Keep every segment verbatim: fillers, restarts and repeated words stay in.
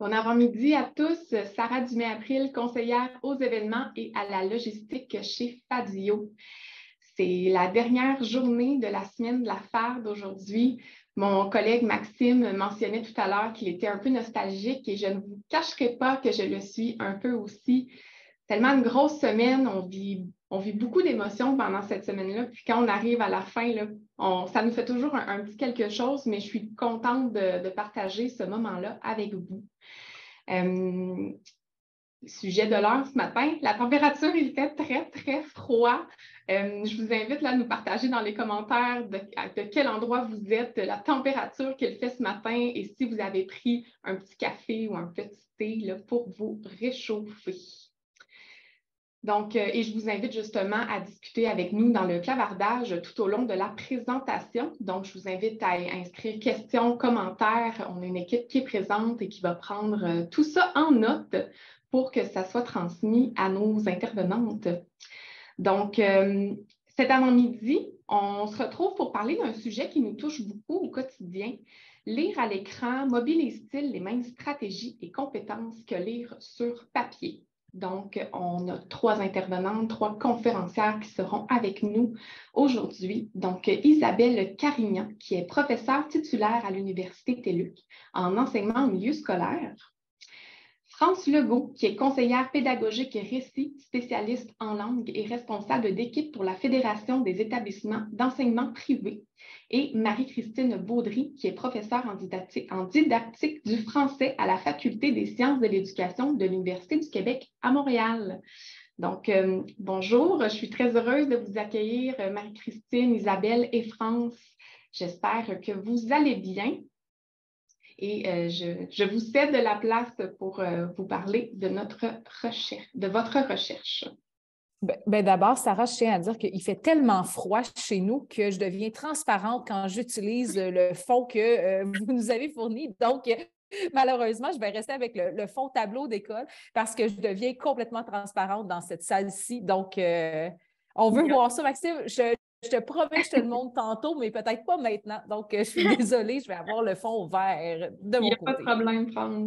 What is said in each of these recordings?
Bon avant-midi à tous. Sarah Dumais-April, conseillère aux événements et à la logistique chez Fadio. C'est la dernière journée de la semaine de la F A R d'aujourd'hui. Mon collègue Maxime mentionnait tout à l'heure qu'il était un peu nostalgique et je ne vous cacherai pas que je le suis un peu aussi. Tellement une grosse semaine, on vit, on vit beaucoup d'émotions pendant cette semaine-là. Puis quand on arrive à la fin, là, on, ça nous fait toujours un, un petit quelque chose, mais je suis contente de, de partager ce moment-là avec vous. Euh, Sujet de l'heure ce matin, la température, il fait très, très froid. Euh, je vous invite là, à nous partager dans les commentaires de, de quel endroit vous êtes, de la température qu'il fait ce matin et si vous avez pris un petit café ou un petit thé là, pour vous réchauffer. Donc, euh, et je vous invite justement à discuter avec nous dans le clavardage tout au long de la présentation. Donc, je vous invite à inscrire questions, commentaires. On a une équipe qui est présente et qui va prendre euh, tout ça en note pour que ça soit transmis à nos intervenantes. Donc, euh, cet avant-midi, on se retrouve pour parler d'un sujet qui nous touche beaucoup au quotidien. Lire à l'écran mobilise-t-il les mêmes stratégies et compétences que lire sur papier? Donc, on a trois intervenantes, trois conférencières qui seront avec nous aujourd'hui. Donc, Isabelle Carignan, qui est professeure titulaire à l'Université TÉLUQ en enseignement au milieu scolaire. France Legault, qui est conseillère pédagogique et récit, spécialiste en langue et responsable d'équipe pour la Fédération des établissements d'enseignement privé. Et Marie-Christine Baudry, qui est professeure en didactique, en didactique du français à la Faculté des sciences de l'éducation de l'Université du Québec à Montréal. Donc, euh, bonjour, je suis très heureuse de vous accueillir, Marie-Christine, Isabelle et France. J'espère que vous allez bien. Et euh, je, je vous cède la place pour euh, vous parler de notre recherche, de votre recherche. Ben, ben d'abord, Sarah, je tiens à dire qu'il fait tellement froid chez nous que je deviens transparente quand j'utilise le fond que euh, vous nous avez fourni. Donc, malheureusement, je vais rester avec le, le fond tableau d'école parce que je deviens complètement transparente dans cette salle-ci. Donc, euh, on veut voir ça, Maxime. Je, je te promets que je te le montre tantôt, mais peut-être pas maintenant. Donc, je suis désolée, je vais avoir le fond vert de mon côté. Il n'y a pas de problème, France.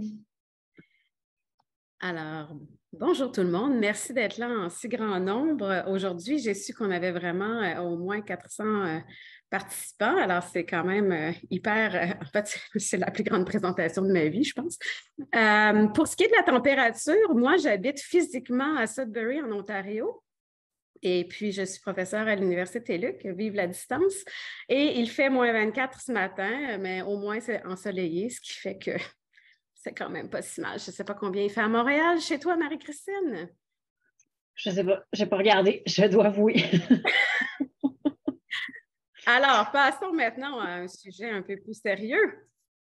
Alors, bonjour tout le monde. Merci d'être là en si grand nombre. Aujourd'hui, j'ai su qu'on avait vraiment euh, au moins quatre cents euh, participants. Alors, c'est quand même euh, hyper... Euh, en fait, c'est la plus grande présentation de ma vie, je pense. Euh, pour ce qui est de la température, moi, j'habite physiquement à Sudbury, en Ontario. Et puis, je suis professeure à l'Université TÉLUQ, vive la distance. Et il fait moins vingt-quatre ce matin, mais au moins c'est ensoleillé, ce qui fait que c'est quand même pas si mal. Je ne sais pas combien il fait à Montréal. Chez toi, Marie-Christine? Je ne sais pas. Je n'ai pas regardé, je dois avouer. Alors, passons maintenant à un sujet un peu plus sérieux.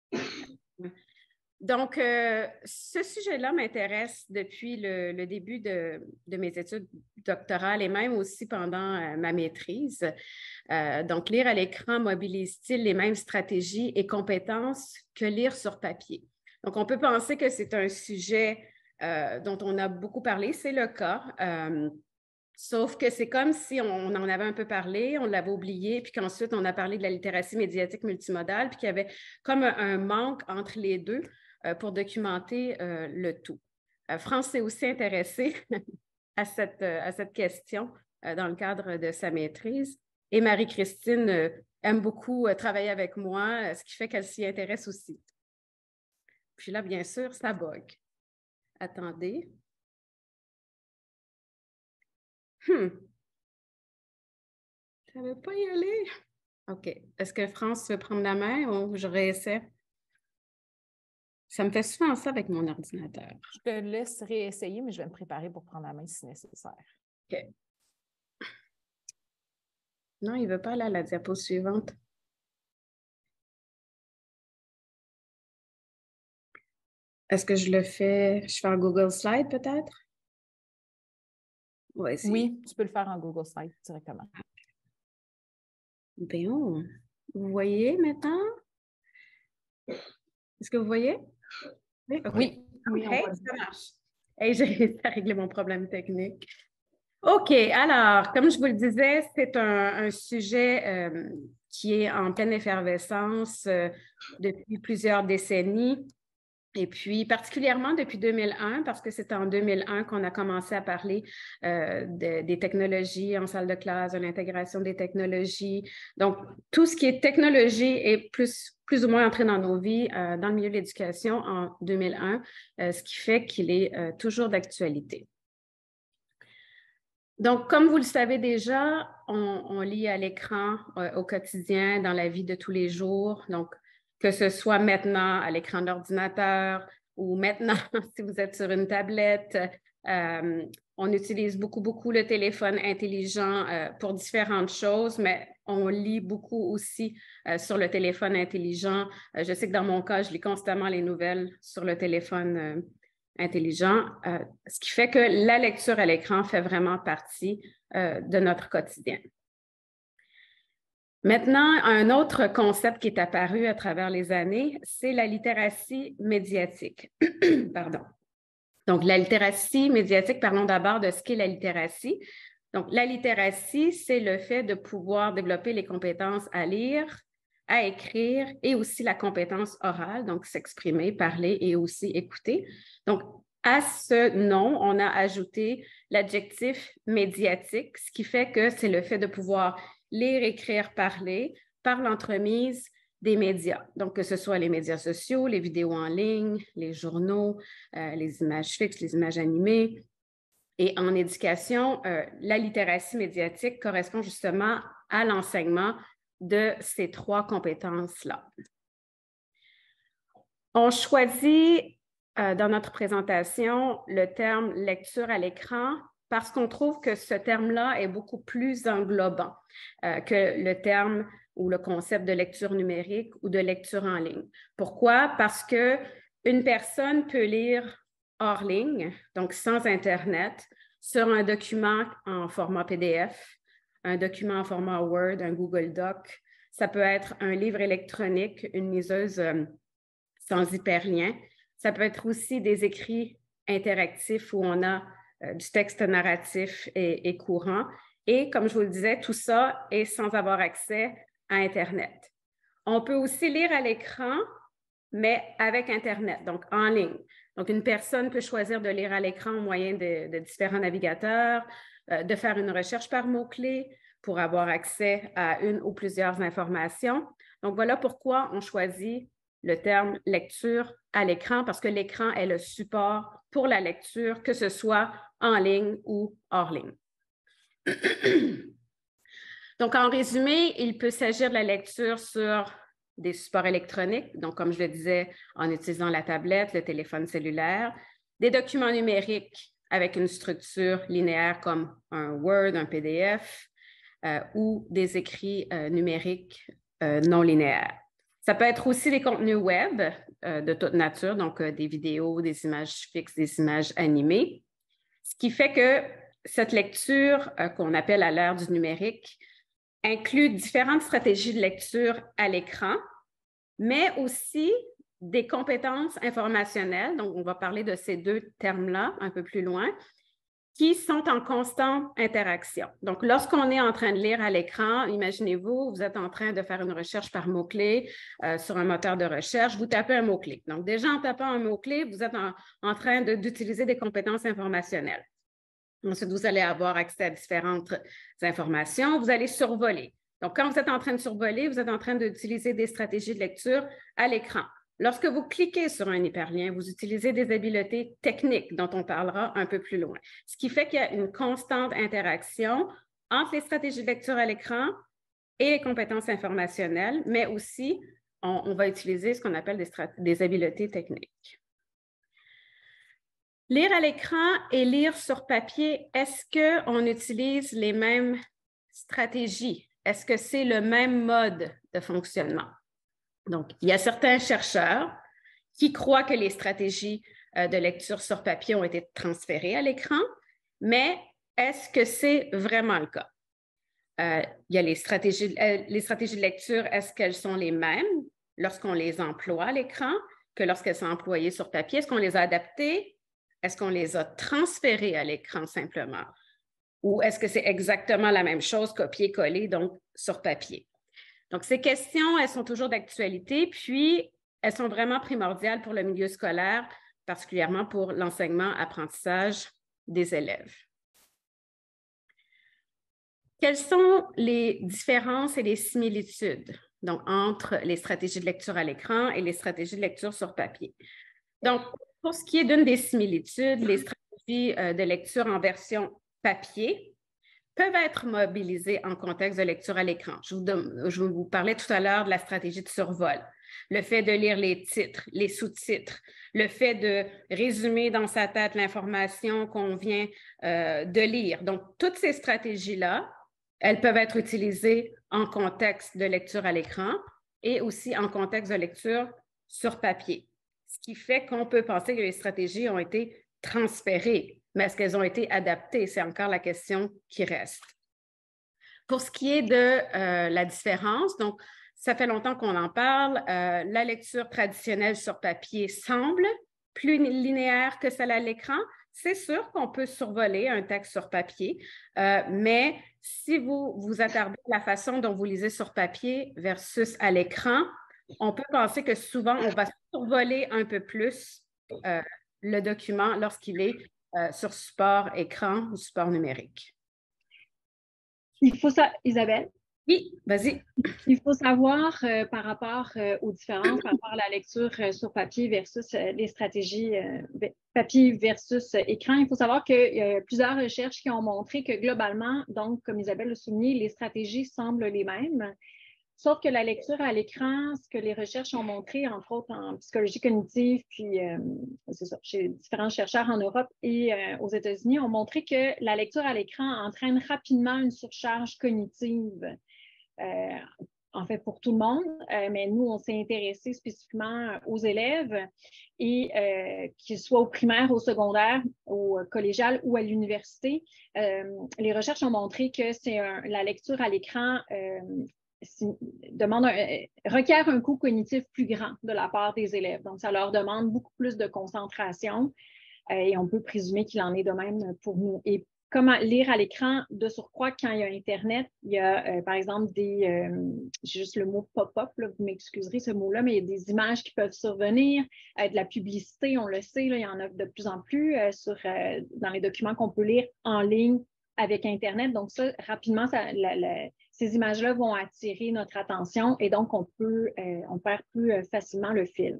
Donc, euh, ce sujet-là m'intéresse depuis le, le début de, de mes études doctorales et même aussi pendant euh, ma maîtrise. Euh, donc, lire à l'écran mobilise-t-il les mêmes stratégies et compétences que lire sur papier? Donc, on peut penser que c'est un sujet euh, dont on a beaucoup parlé, c'est le cas. Euh, sauf que c'est comme si on en avait un peu parlé, on l'avait oublié, puis qu'ensuite on a parlé de la littératie médiatique multimodale, puis qu'il y avait comme un, un manque entre les deux euh, pour documenter euh, le tout. Euh, France s'est aussi intéressée à, cette, euh, à cette question euh, dans le cadre de sa maîtrise. Et Marie-Christine euh, aime beaucoup euh, travailler avec moi, euh, ce qui fait qu'elle s'y intéresse aussi. Puis là, bien sûr, ça bug. Attendez. Hmm. Ça ne veut pas y aller. OK. Est-ce que France veut prendre la main ou je réessaie? Ça me fait souvent ça avec mon ordinateur. Je te laisse réessayer, mais je vais me préparer pour prendre la main si nécessaire. OK. Non, il ne veut pas aller à la diapo suivante. Est-ce que je le fais, je fais en Google Slide peut-être? Ouais, oui, tu peux le faire en Google Slide directement. Bien, vous voyez maintenant? Est-ce que vous voyez? Oui, okay. oui. oui okay, ça marche. Hey, j'ai réussi à régler mon problème technique. OK, alors, comme je vous le disais, c'est un, un sujet euh, qui est en pleine effervescence euh, depuis plusieurs décennies. Et puis, particulièrement depuis deux mille un, parce que c'est en deux mille un qu'on a commencé à parler euh, de, des technologies en salle de classe, de l'intégration des technologies. Donc, tout ce qui est technologie est plus, plus ou moins entré dans nos vies, euh, dans le milieu de l'éducation en deux mille un, euh, ce qui fait qu'il est euh, toujours d'actualité. Donc, comme vous le savez déjà, on, on lit à l'écran euh, au quotidien, dans la vie de tous les jours. Donc, que ce soit maintenant à l'écran de l'ordinateur ou maintenant si vous êtes sur une tablette. Euh, on utilise beaucoup, beaucoup le téléphone intelligent euh, pour différentes choses, mais on lit beaucoup aussi euh, sur le téléphone intelligent. Euh, je sais que dans mon cas, je lis constamment les nouvelles sur le téléphone euh, intelligent, euh, ce qui fait que la lecture à l'écran fait vraiment partie euh, de notre quotidien. Maintenant, un autre concept qui est apparu à travers les années, c'est la littératie médiatique. Pardon. Donc, la littératie médiatique, parlons d'abord de ce qu'est la littératie. Donc, la littératie, c'est le fait de pouvoir développer les compétences à lire, à écrire et aussi la compétence orale, donc s'exprimer, parler et aussi écouter. Donc, à ce nom, on a ajouté l'adjectif médiatique, ce qui fait que c'est le fait de pouvoir lire, écrire, parler par l'entremise des médias. Donc, que ce soit les médias sociaux, les vidéos en ligne, les journaux, euh, les images fixes, les images animées. Et en éducation, euh, la littératie médiatique correspond justement à l'enseignement de ces trois compétences-là. On choisit euh, dans notre présentation le terme lecture à l'écran parce qu'on trouve que ce terme-là est beaucoup plus englobant euh, que le terme ou le concept de lecture numérique ou de lecture en ligne. Pourquoi? Parce qu'une personne peut lire hors ligne, donc sans Internet, sur un document en format P D F, un document en format Word, un Google Doc. Ça peut être un livre électronique, une liseuse euh, sans hyperlien. Ça peut être aussi des écrits interactifs où on a euh, du texte narratif et, et courant. Et comme je vous le disais, tout ça est sans avoir accès à Internet. On peut aussi lire à l'écran, mais avec Internet, donc en ligne. Donc, une personne peut choisir de lire à l'écran au moyen de, de différents navigateurs, euh, de faire une recherche par mots-clés pour avoir accès à une ou plusieurs informations. Donc, voilà pourquoi on choisit le terme lecture à l'écran, parce que l'écran est le support pour la lecture, que ce soit en ligne ou hors ligne. Donc, en résumé, il peut s'agir de la lecture sur des supports électroniques, donc comme je le disais, en utilisant la tablette, le téléphone cellulaire, des documents numériques avec une structure linéaire comme un Word, un P D F, euh, ou des écrits euh, numériques euh, non linéaires. Ça peut être aussi des contenus web euh, de toute nature, donc euh, des vidéos, des images fixes, des images animées, ce qui fait que cette lecture euh, qu'on appelle à l'ère du numérique inclut différentes stratégies de lecture à l'écran, mais aussi des compétences informationnelles, donc on va parler de ces deux termes-là un peu plus loin, qui sont en constante interaction. Donc, lorsqu'on est en train de lire à l'écran, imaginez-vous, vous êtes en train de faire une recherche par mot-clé euh, sur un moteur de recherche, vous tapez un mot-clé. Donc, déjà en tapant un mot-clé, vous êtes en, en train d'utiliser des compétences informationnelles. Ensuite, vous allez avoir accès à différentes informations. Vous allez survoler. Donc, quand vous êtes en train de survoler, vous êtes en train d'utiliser des stratégies de lecture à l'écran. Lorsque vous cliquez sur un hyperlien, vous utilisez des habiletés techniques dont on parlera un peu plus loin. Ce qui fait qu'il y a une constante interaction entre les stratégies de lecture à l'écran et les compétences informationnelles, mais aussi, on, on va utiliser ce qu'on appelle des, des habiletés techniques. Lire à l'écran et lire sur papier, est-ce qu'on utilise les mêmes stratégies? Est-ce que c'est le même mode de fonctionnement? Donc, il y a certains chercheurs qui croient que les stratégies euh, de lecture sur papier ont été transférées à l'écran, mais est-ce que c'est vraiment le cas? Euh, il y a les stratégies, euh, les stratégies de lecture, est-ce qu'elles sont les mêmes lorsqu'on les emploie à l'écran que lorsqu'elles sont employées sur papier? Est-ce qu'on les a adaptées? Est-ce qu'on les a transférées à l'écran simplement? Ou est-ce que c'est exactement la même chose, copier-coller, donc sur papier? Donc, ces questions, elles sont toujours d'actualité. Puis, elles sont vraiment primordiales pour le milieu scolaire, particulièrement pour l'enseignement-apprentissage des élèves. Quelles sont les différences et les similitudes donc, entre les stratégies de lecture à l'écran et les stratégies de lecture sur papier? Donc, pour ce qui est d'une des similitudes, les stratégies euh, de lecture en version papier peuvent être mobilisées en contexte de lecture à l'écran. Je vous, je vous parlais tout à l'heure de la stratégie de survol, le fait de lire les titres, les sous-titres, le fait de résumer dans sa tête l'information qu'on vient euh, de lire. Donc, toutes ces stratégies-là, elles peuvent être utilisées en contexte de lecture à l'écran et aussi en contexte de lecture sur papier. Ce qui fait qu'on peut penser que les stratégies ont été transférées, mais est-ce qu'elles ont été adaptées? C'est encore la question qui reste. Pour ce qui est de euh, la différence, donc, ça fait longtemps qu'on en parle, euh, la lecture traditionnelle sur papier semble plus linéaire que celle à l'écran. C'est sûr qu'on peut survoler un texte sur papier, euh, mais si vous vous attardez à la façon dont vous lisez sur papier versus à l'écran, on peut penser que souvent, on va survoler un peu plus euh, le document lorsqu'il est euh, sur support écran ou support numérique. Il faut ça, Isabelle? Oui, vas-y. Il faut savoir euh, par rapport euh, aux différences, par rapport à la lecture euh, sur papier versus euh, les stratégies euh, papier versus euh, écran, il faut savoir qu'il y a plusieurs recherches qui ont montré que globalement, donc comme Isabelle l'a souligné, les stratégies semblent les mêmes. Sauf que la lecture à l'écran, ce que les recherches ont montré, entre autres en psychologie cognitive, puis euh, c'est ça, chez différents chercheurs en Europe et euh, aux États-Unis, ont montré que la lecture à l'écran entraîne rapidement une surcharge cognitive. Euh, en fait, pour tout le monde, euh, mais nous, on s'est intéressé spécifiquement aux élèves, et euh, qu'ils soient au primaire, au secondaire, au collégial ou à l'université. Euh, les recherches ont montré que c'est un, la lecture à l'écran euh, demande un, requiert un coût cognitif plus grand de la part des élèves. Donc, ça leur demande beaucoup plus de concentration euh, et on peut présumer qu'il en est de même pour nous. Et comment lire à l'écran, de surcroît, quand il y a Internet, il y a, euh, par exemple, des, euh, j'ai juste le mot pop-up, vous m'excuserez ce mot-là, mais il y a des images qui peuvent survenir, euh, de la publicité, on le sait, là, il y en a de plus en plus euh, sur, euh, dans les documents qu'on peut lire en ligne avec Internet. Donc ça, rapidement, ça, la, la, ces images-là vont attirer notre attention et donc on peut, euh, on perd plus euh, facilement le fil.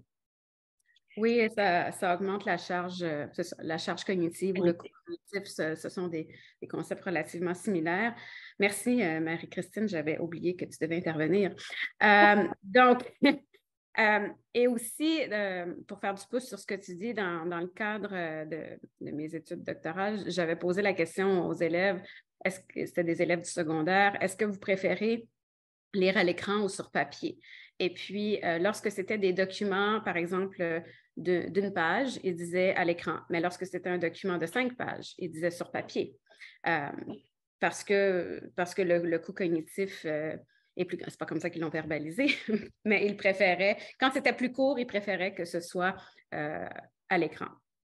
Oui, ça, ça augmente la charge, ça, la charge cognitive ou le cognitif, ce, ce sont des, des concepts relativement similaires. Merci, euh, Marie-Christine, j'avais oublié que tu devais intervenir. Euh, donc, euh, et aussi, euh, pour faire du pouce sur ce que tu dis, dans, dans le cadre de, de mes études doctorales, j'avais posé la question aux élèves, est-ce que c'était des élèves du secondaire, est-ce que vous préférez lire à l'écran ou sur papier? Et puis, euh, lorsque c'était des documents, par exemple, de, d'une page, il disait à l'écran. Mais lorsque c'était un document de cinq pages, il disait sur papier. Euh, parce que, parce que le, le coût cognitif euh, est plus grand. C'est pas comme ça qu'ils l'ont verbalisé, mais il préférait, quand c'était plus court, il préférait que ce soit euh, à l'écran.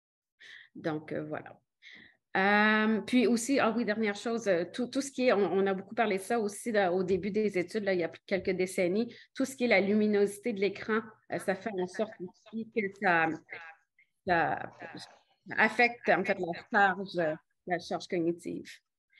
Donc, euh, voilà. Euh, puis aussi, ah oui, dernière chose, tout, tout ce qui est, on, on a beaucoup parlé de ça aussi là, au début des études, là, il y a quelques décennies, tout ce qui est la luminosité de l'écran, euh, ça fait en sorte aussi que ça, ça affecte en fait la charge, la charge cognitive.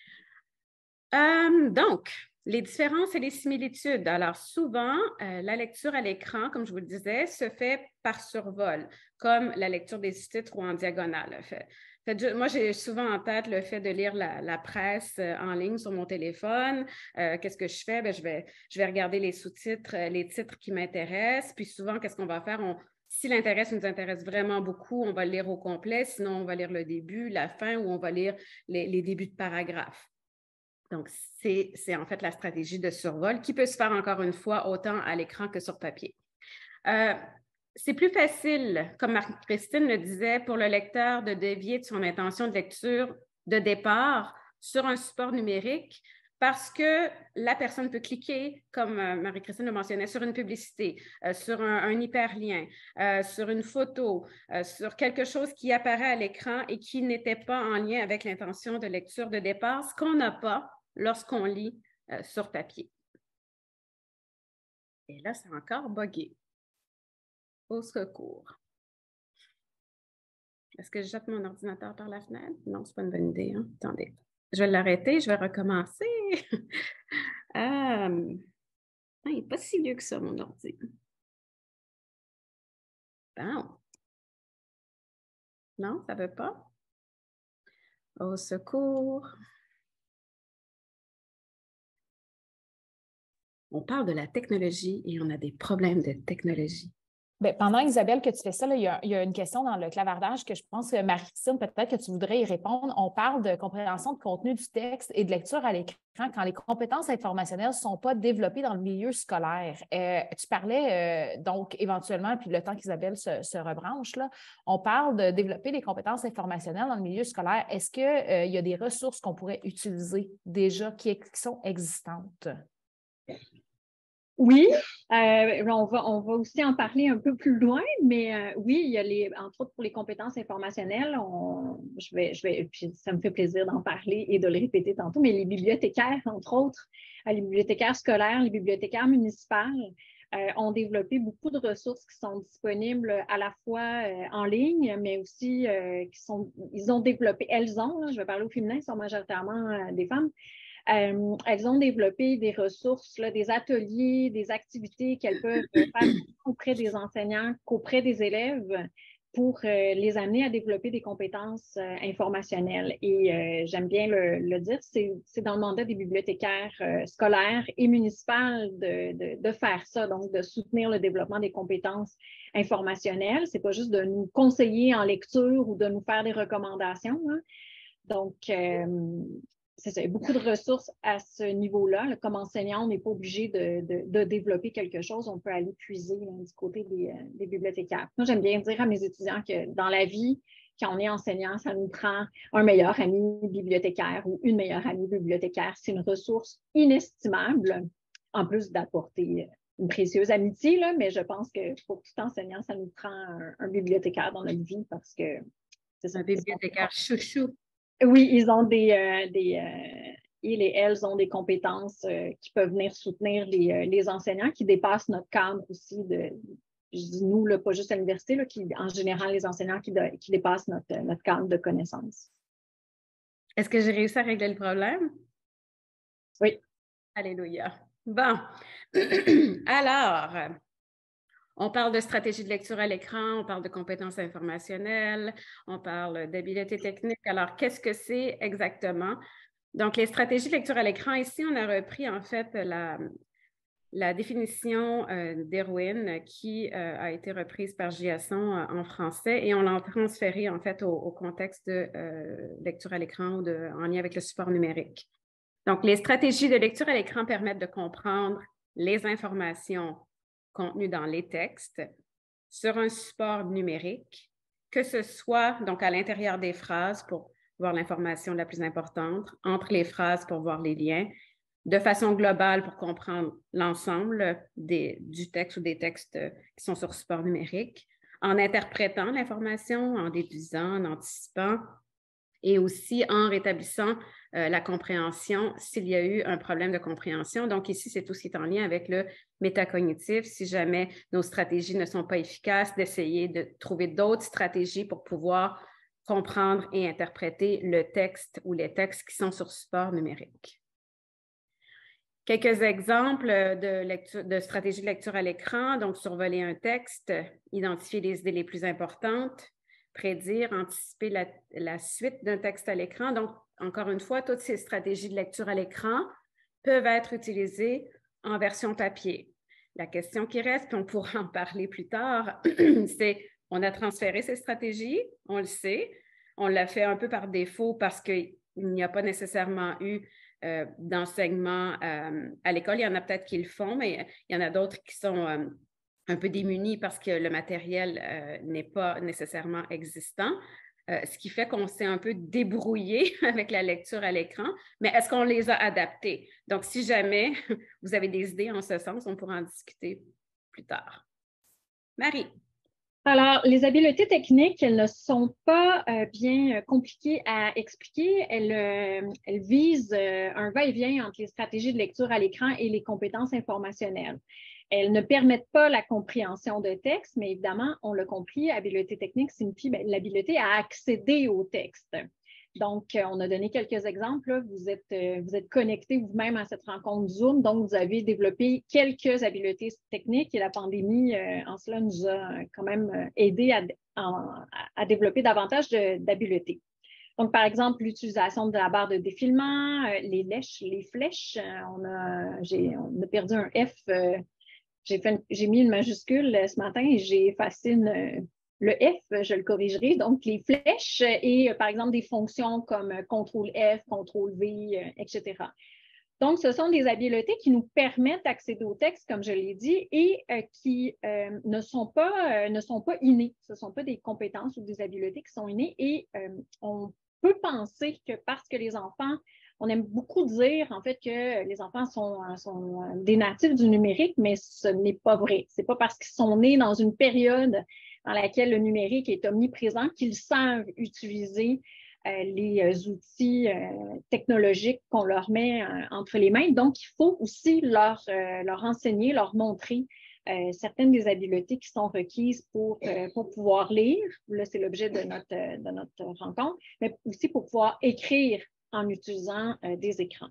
Euh, donc, les différences et les similitudes. Alors, souvent, euh, la lecture à l'écran, comme je vous le disais, se fait par survol, comme la lecture des sous-titres ou en diagonale. Fait. Fait, moi, j'ai souvent en tête le fait de lire la, la presse euh, en ligne sur mon téléphone. Euh, qu'est-ce que je fais? Bien, je vais, je vais regarder les sous-titres, euh, les titres qui m'intéressent. Puis souvent, qu'est-ce qu'on va faire? On, si l'intérêt nous intéresse vraiment beaucoup, on va le lire au complet. Sinon, on va lire le début, la fin, ou on va lire les, les débuts de paragraphes. Donc, c'est, c'est en fait la stratégie de survol qui peut se faire encore une fois autant à l'écran que sur papier. Euh, c'est plus facile, comme Marie-Christine le disait, pour le lecteur de dévier de son intention de lecture de départ sur un support numérique parce que la personne peut cliquer, comme Marie-Christine le mentionnait, sur une publicité, euh, sur un, un hyperlien, euh, sur une photo, euh, sur quelque chose qui apparaît à l'écran et qui n'était pas en lien avec l'intention de lecture de départ, ce qu'on n'a pas lorsqu'on lit euh, sur papier. Et là, c'est encore buggé. Au secours. Est-ce que je jette mon ordinateur par la fenêtre? Non, c'est pas une bonne idée. Hein? Attendez. Je vais l'arrêter, je vais recommencer. euh... Il n'est pas si vieux que ça, mon ordi. Bon. Non, ça ne veut pas. Au secours. On parle de la technologie et on a des problèmes de technologie. Bien, pendant, Isabelle, que tu fais ça, là, il, y a, il y a une question dans le clavardage que je pense que Marie-Christine, peut-être que tu voudrais y répondre. On parle de compréhension de contenu du texte et de lecture à l'écran quand les compétences informationnelles ne sont pas développées dans le milieu scolaire. Euh, tu parlais euh, donc éventuellement, puis le temps qu'Isabelle se, se rebranche, là, on parle de développer les compétences informationnelles dans le milieu scolaire. Est-ce qu'il euh, y a des ressources qu'on pourrait utiliser déjà qui, qui sont existantes? Oui, euh, on, va, on va aussi en parler un peu plus loin, mais euh, oui, il y a les, entre autres pour les compétences informationnelles, on, je vais, je vais, puis ça me fait plaisir d'en parler et de le répéter tantôt, mais les bibliothécaires, entre autres, les bibliothécaires scolaires, les bibliothécaires municipales euh, ont développé beaucoup de ressources qui sont disponibles à la fois euh, en ligne, mais aussi euh, qui sont, ils ont développé, elles ont, là, je vais parler au féminin, ils sont majoritairement euh, des femmes. Euh, elles ont développé des ressources, là, des ateliers, des activités qu'elles peuvent faire auprès des enseignants, qu'auprès des élèves pour euh, les amener à développer des compétences euh, informationnelles. Et euh, j'aime bien le, le dire, c'est, c'est dans le mandat des bibliothécaires euh, scolaires et municipales de, de, de faire ça, donc de soutenir le développement des compétences informationnelles. C'est pas juste de nous conseiller en lecture ou de nous faire des recommandations, hein. Donc, euh, c'est ça, il y a beaucoup de ressources à ce niveau-là. Comme enseignant, on n'est pas obligé de, de, de développer quelque chose. On peut aller puiser là, du côté des, des bibliothécaires. Moi, j'aime bien dire à mes étudiants que dans la vie, quand on est enseignant, ça nous prend un meilleur ami bibliothécaire ou une meilleure amie bibliothécaire. C'est une ressource inestimable, en plus d'apporter une précieuse amitié, là, mais je pense que pour tout enseignant, ça nous prend un, un bibliothécaire dans notre vie parce que c'est ça. Un bibliothécaire chouchou. Oui, ils ont des, euh, des euh, ils et elles ont des compétences euh, qui peuvent venir soutenir les, euh, les enseignants qui dépassent notre cadre aussi de, je dis nous, là, pas juste à l'université, là, qui, en général, les enseignants qui, de, qui dépassent notre, notre cadre de connaissances. Est-ce que j'ai réussi à régler le problème? Oui. Alléluia. Bon. Alors, on parle de stratégie de lecture à l'écran, on parle de compétences informationnelles, on parle d'habileté technique. Alors, qu'est-ce que c'est exactement? Donc, les stratégies de lecture à l'écran, ici, on a repris en fait la, la définition euh, d'Erwin qui euh, a été reprise par Giasson euh, en français et on l'a transférée en fait au, au contexte de euh, lecture à l'écran ou de, en lien avec le support numérique. Donc, les stratégies de lecture à l'écran permettent de comprendre les informations contenues dans les textes sur un support numérique, que ce soit donc à l'intérieur des phrases pour voir l'information la plus importante, entre les phrases pour voir les liens, de façon globale pour comprendre l'ensemble des, du texte ou des textes qui sont sur support numérique, en interprétant l'information, en déduisant, en anticipant, et aussi en rétablissant euh, la compréhension s'il y a eu un problème de compréhension. Donc ici, c'est tout ce qui est en lien avec le métacognitif. Si jamais nos stratégies ne sont pas efficaces, d'essayer de trouver d'autres stratégies pour pouvoir comprendre et interpréter le texte ou les textes qui sont sur support numérique. Quelques exemples de, lecture, de stratégies de lecture à l'écran. Donc, survoler un texte, identifier les idées les plus importantes, prédire, anticiper la, la suite d'un texte à l'écran. Donc, encore une fois, toutes ces stratégies de lecture à l'écran peuvent être utilisées en version papier. La question qui reste, puis on pourra en parler plus tard, c'est on a transféré ces stratégies, on le sait, on l'a fait un peu par défaut parce qu'il n'y a pas nécessairement eu euh, d'enseignement euh, à l'école. Il y en a peut-être qui le font, mais il y en a d'autres qui sont euh, un peu démunis parce que le matériel euh, n'est pas nécessairement existant, euh, ce qui fait qu'on s'est un peu débrouillé avec la lecture à l'écran, mais est-ce qu'on les a adaptés? Donc, si jamais vous avez des idées en ce sens, on pourra en discuter plus tard. Marie. Alors, les habiletés techniques, elles ne sont pas euh, bien compliquées à expliquer. Elles, euh, elles visent euh, un va-et-vient entre les stratégies de lecture à l'écran et les compétences informationnelles. Elles ne permettent pas la compréhension de texte, mais évidemment, on l'a compris, habileté technique signifie ben, l'habileté à accéder au texte. Donc, euh, on a donné quelques exemples. Là. Vous êtes, euh, vous êtes connecté vous-même à cette rencontre Zoom, donc vous avez développé quelques habiletés techniques et la pandémie, euh, en cela, nous a quand même aidé à, à, à développer davantage d'habiletés. Donc, par exemple, l'utilisation de la barre de défilement, euh, les lèches, les flèches. Euh, on, a, j'ai, on a perdu un F. Euh, j'ai, fait, j'ai mis une majuscule ce matin et j'ai effacé une, le F, je le corrigerai. Donc, les flèches et, par exemple, des fonctions comme contrôle F, contrôle V, et cetera. Donc, ce sont des habiletés qui nous permettent d'accéder au texte, comme je l'ai dit, et euh, qui euh, ne sont pas, euh, ne sont pas innées. Ce ne sont pas des compétences ou des habiletés qui sont innées. Et euh, on peut penser que parce que les enfants, on aime beaucoup dire, en fait, que les enfants sont, sont des natifs du numérique, mais ce n'est pas vrai. Ce n'est pas parce qu'ils sont nés dans une période dans laquelle le numérique est omniprésent qu'ils savent utiliser euh, les outils euh, technologiques qu'on leur met euh, entre les mains. Donc, il faut aussi leur, euh, leur enseigner, leur montrer euh, certaines des habiletés qui sont requises pour, euh, pour pouvoir lire. Là, c'est l'objet de notre, de notre rencontre, mais aussi pour pouvoir écrire en utilisant euh, des écrans.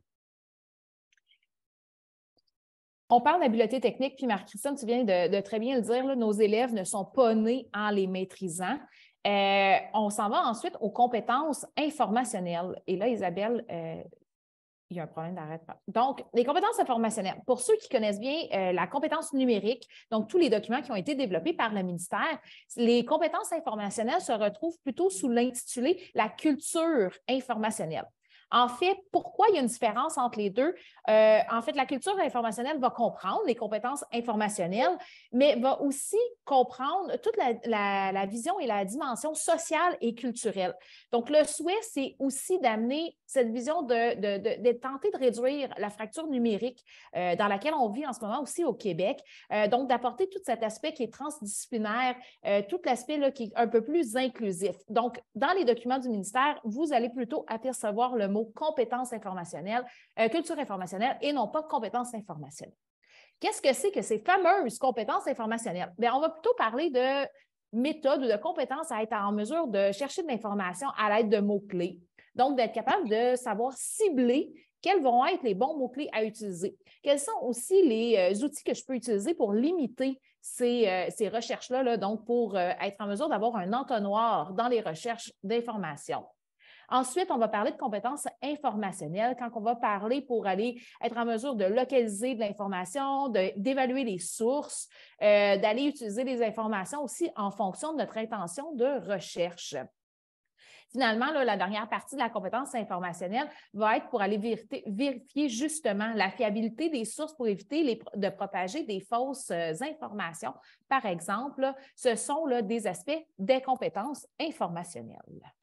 On parle d'habileté technique, puis Marie-Christine, tu viens de, de très bien le dire, là, nos élèves ne sont pas nés en les maîtrisant. Euh, on s'en va ensuite aux compétences informationnelles. Et là, Isabelle, euh, il y a un problème d'arrêt. Donc, les compétences informationnelles. Pour ceux qui connaissent bien euh, la compétence numérique, donc tous les documents qui ont été développés par le ministère, les compétences informationnelles se retrouvent plutôt sous l'intitulé « La culture informationnelle ». En fait, pourquoi il y a une différence entre les deux? Euh, en fait, la culture informationnelle va comprendre les compétences informationnelles, mais va aussi comprendre toute la, la, la vision et la dimension sociale et culturelle. Donc, le souhait, c'est aussi d'amener cette vision de, de, de, de tenter de réduire la fracture numérique euh, dans laquelle on vit en ce moment aussi au Québec. Euh, donc, d'apporter tout cet aspect qui est transdisciplinaire, euh, tout l'aspect là, qui est un peu plus inclusif. Donc, dans les documents du ministère, vous allez plutôt apercevoir le mot compétences informationnelles, euh, culture informationnelle et non pas compétences informationnelles. Qu'est-ce que c'est que ces fameuses compétences informationnelles? Bien, on va plutôt parler de méthodes ou de compétences à être en mesure de chercher de l'information à l'aide de mots-clés. Donc, d'être capable de savoir cibler quels vont être les bons mots-clés à utiliser. Quels sont aussi les euh, outils que je peux utiliser pour limiter ces, euh, ces recherches-là, là, donc pour euh, être en mesure d'avoir un entonnoir dans les recherches d'informations. Ensuite, on va parler de compétences informationnelles quand on va parler pour aller être en mesure de localiser de l'information, d'évaluer les sources, euh, d'aller utiliser les informations aussi en fonction de notre intention de recherche. Finalement, là, la dernière partie de la compétence informationnelle va être pour aller vérifier, vérifier justement la fiabilité des sources pour éviter les, de propager des fausses euh, informations. Par exemple, là, ce sont là, des aspects des compétences informationnelles.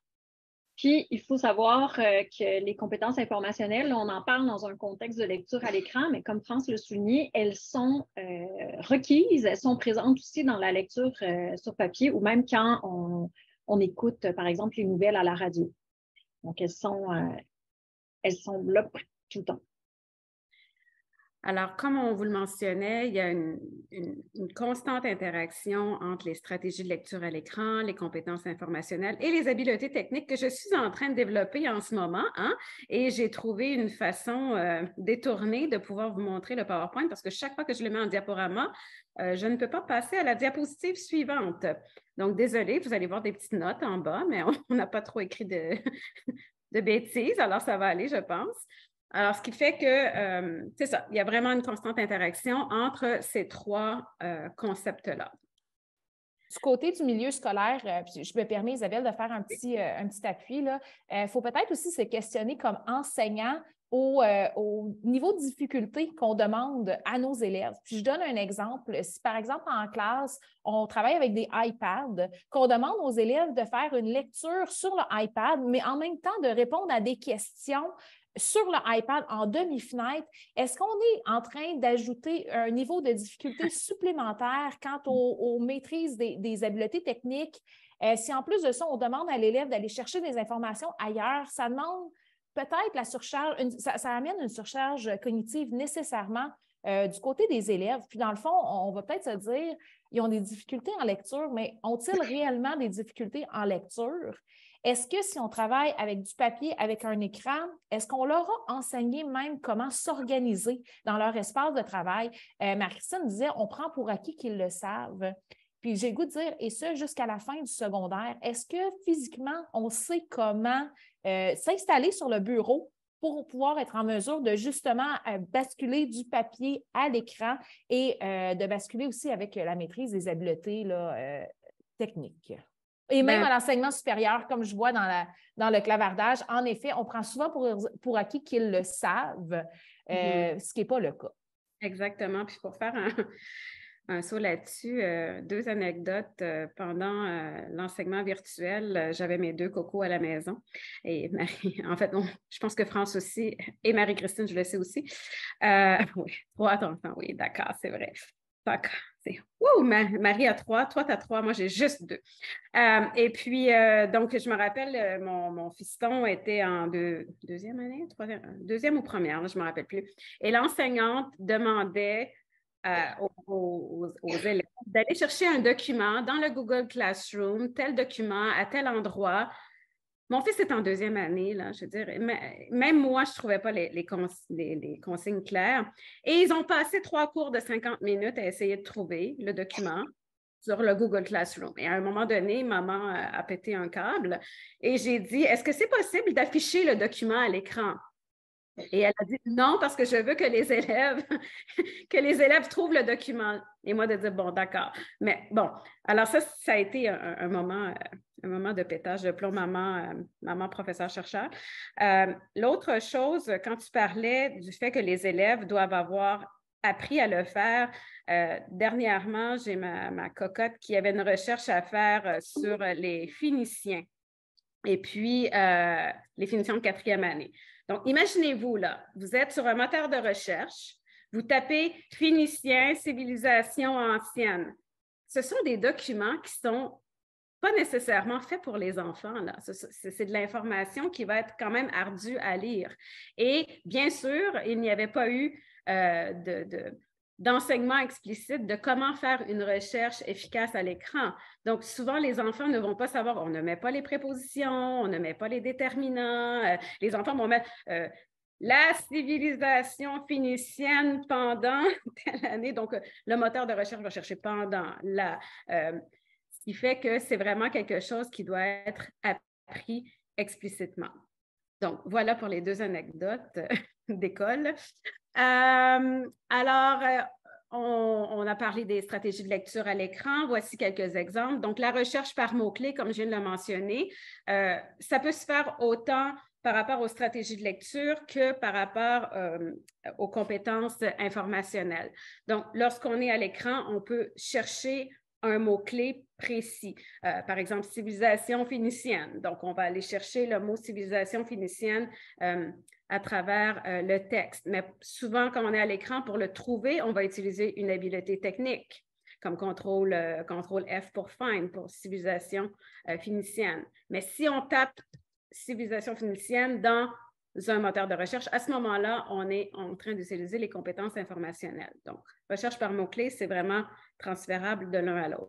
Puis, il faut savoir euh, que les compétences informationnelles, on en parle dans un contexte de lecture à l'écran, mais comme France le soulignait, elles sont euh, requises, elles sont présentes aussi dans la lecture euh, sur papier ou même quand on, on écoute, par exemple, les nouvelles à la radio. Donc, elles sont, euh, elles sont là tout le temps. Alors, comme on vous le mentionnait, il y a une, une, une constante interaction entre les stratégies de lecture à l'écran, les compétences informationnelles et les habiletés techniques que je suis en train de développer en ce moment. Hein? Et j'ai trouvé une façon euh, détournée de pouvoir vous montrer le PowerPoint parce que chaque fois que je le mets en diaporama, euh, je ne peux pas passer à la diapositive suivante. Donc, désolée, vous allez voir des petites notes en bas, mais on n'a pas trop écrit de, de bêtises, alors ça va aller, je pense. Alors, ce qui fait que, euh, c'est ça, il y a vraiment une constante interaction entre ces trois euh, concepts-là. Du côté du milieu scolaire, euh, puis je me permets, Isabelle, de faire un petit, euh, un petit appui. Il euh, faut peut-être aussi se questionner comme enseignant au, euh, au niveau de difficulté qu'on demande à nos élèves. Puis je donne un exemple. Si, par exemple, en classe, on travaille avec des iPads, qu'on demande aux élèves de faire une lecture sur le iPad, mais en même temps de répondre à des questions sur le iPad en demi-fenêtre, est-ce qu'on est en train d'ajouter un niveau de difficulté supplémentaire quant aux, aux maîtrises des, des habiletés techniques? Euh, si en plus de ça, on demande à l'élève d'aller chercher des informations ailleurs, ça demande peut-être la surcharge, une, ça, ça amène une surcharge cognitive nécessairement euh, du côté des élèves. Puis dans le fond, on va peut-être se dire, ils ont des difficultés en lecture, mais ont-ils réellement des difficultés en lecture? Est-ce que si on travaille avec du papier, avec un écran, est-ce qu'on leur a enseigné même comment s'organiser dans leur espace de travail? Euh, Marie-Christine disait, on prend pour acquis qu'ils le savent. Puis j'ai le goût de dire, et ça jusqu'à la fin du secondaire, est-ce que physiquement, on sait comment euh, s'installer sur le bureau pour pouvoir être en mesure de justement euh, basculer du papier à l'écran et euh, de basculer aussi avec la maîtrise des habiletés là, euh, techniques? Et même ben, à l'enseignement supérieur, comme je vois dans, la, dans le clavardage, en effet, on prend souvent pour, pour acquis qu'ils le savent, euh, mm-hmm. ce qui n'est pas le cas. Exactement. Puis pour faire un, un saut là-dessus, euh, deux anecdotes. Euh, pendant euh, l'enseignement virtuel, euh, j'avais mes deux cocos à la maison. Et Marie, en fait, non, je pense que France aussi, et Marie-Christine, je le sais aussi. Euh, oui, trois enfants, oui, d'accord, c'est vrai. D'accord. Wow, Marie a trois, toi tu as trois, moi j'ai juste deux. Euh, et puis, euh, donc, je me rappelle, mon, mon fiston était en deux, deuxième année, troisième, deuxième ou première, là, je ne me rappelle plus. Et l'enseignante demandait euh, aux, aux, aux élèves d'aller chercher un document dans le Google Classroom, tel document à tel endroit. Mon fils est en deuxième année, là, je veux dire, même moi, je ne trouvais pas les, les, cons, les, les consignes claires. Et ils ont passé trois cours de cinquante minutes à essayer de trouver le document sur le Google Classroom. Et à un moment donné, maman a, a pété un câble et j'ai dit, est-ce que c'est possible d'afficher le document à l'écran? Et elle a dit non, parce que je veux que les élèves, que les élèves trouvent le document. Et moi, de dire, bon, d'accord. Mais bon, alors ça, ça a été un, un moment, un moment de pétage de plomb, maman, euh, maman professeur-chercheur. Euh, l'autre chose, quand tu parlais du fait que les élèves doivent avoir appris à le faire, euh, dernièrement, j'ai ma, ma cocotte qui avait une recherche à faire sur les Phéniciens. Et puis, euh, les Phéniciens de quatrième année. Donc, imaginez-vous, là, vous êtes sur un moteur de recherche, vous tapez « Phéniciens, civilisation ancienne ». Ce sont des documents qui ne sont pas nécessairement faits pour les enfants, là. C'est de l'information qui va être quand même ardue à lire. Et bien sûr, il n'y avait pas eu euh, de... de d'enseignement explicite de comment faire une recherche efficace à l'écran. Donc, souvent, les enfants ne vont pas savoir, on ne met pas les prépositions, on ne met pas les déterminants. Euh, les enfants vont mettre euh, la civilisation phénicienne pendant telle année. Donc, euh, le moteur de recherche va chercher pendant la... Euh, ce qui fait que c'est vraiment quelque chose qui doit être appris explicitement. Donc, voilà pour les deux anecdotes d'école. Euh, alors, euh, on, on a parlé des stratégies de lecture à l'écran. Voici quelques exemples. Donc, la recherche par mots-clés, comme je viens de le mentionner, euh, ça peut se faire autant par rapport aux stratégies de lecture que par rapport euh, aux compétences informationnelles. Donc, lorsqu'on est à l'écran, on peut chercher un mot-clé précis. Euh, par exemple, civilisation phénicienne. Donc, on va aller chercher le mot civilisation phénicienne euh, à travers euh, le texte. Mais souvent, quand on est à l'écran, pour le trouver, on va utiliser une habileté technique, comme contrôle, euh, contrôle F pour find, pour civilisation euh, phénicienne. Mais si on tape civilisation phénicienne dans un moteur de recherche, à ce moment-là, on est en train d'utiliser les compétences informationnelles. Donc, recherche par mots-clés, c'est vraiment transférable de l'un à l'autre.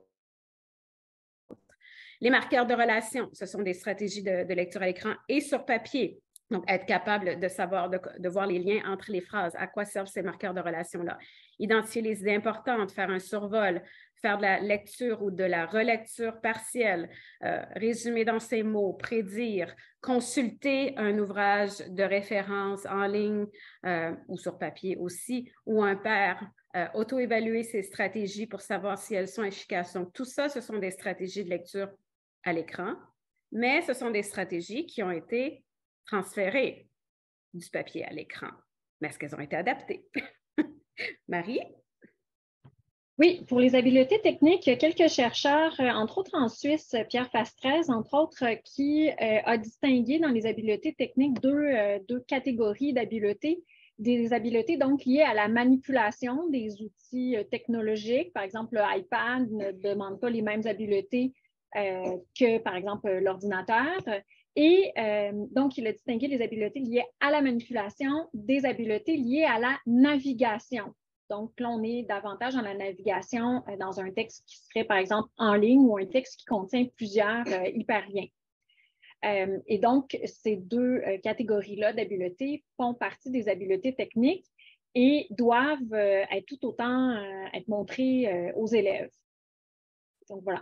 Les marqueurs de relation, ce sont des stratégies de, de lecture à l'écran et sur papier. Donc, être capable de savoir, de, de voir les liens entre les phrases. À quoi servent ces marqueurs de relation-là? Identifier les idées importantes, faire un survol, faire de la lecture ou de la relecture partielle, euh, résumer dans ces mots, prédire, consulter un ouvrage de référence en ligne euh, ou sur papier aussi, ou un pair, euh, auto-évaluer ses stratégies pour savoir si elles sont efficaces. Donc, tout ça, ce sont des stratégies de lecture à l'écran, mais ce sont des stratégies qui ont été transférées du papier à l'écran. Mais est-ce qu'elles ont été adaptées? Marie? Oui, pour les habiletés techniques, il y a quelques chercheurs, entre autres en Suisse, Pierre Fastrez, entre autres, qui euh, a distingué dans les habiletés techniques deux, euh, deux catégories d'habiletés. Des habiletés donc liées à la manipulation des outils technologiques. Par exemple, le iPad ne demande pas les mêmes habiletés euh, que, par exemple, l'ordinateur. Et euh, donc, il a distingué les habiletés liées à la manipulation des habiletés liées à la navigation. Donc, là, on est davantage dans la navigation euh, dans un texte qui serait, par exemple, en ligne ou un texte qui contient plusieurs euh, hyperliens. Euh, et donc, ces deux euh, catégories-là d'habiletés font partie des habiletés techniques et doivent euh, être tout autant euh, être montrées euh, aux élèves. Donc, voilà.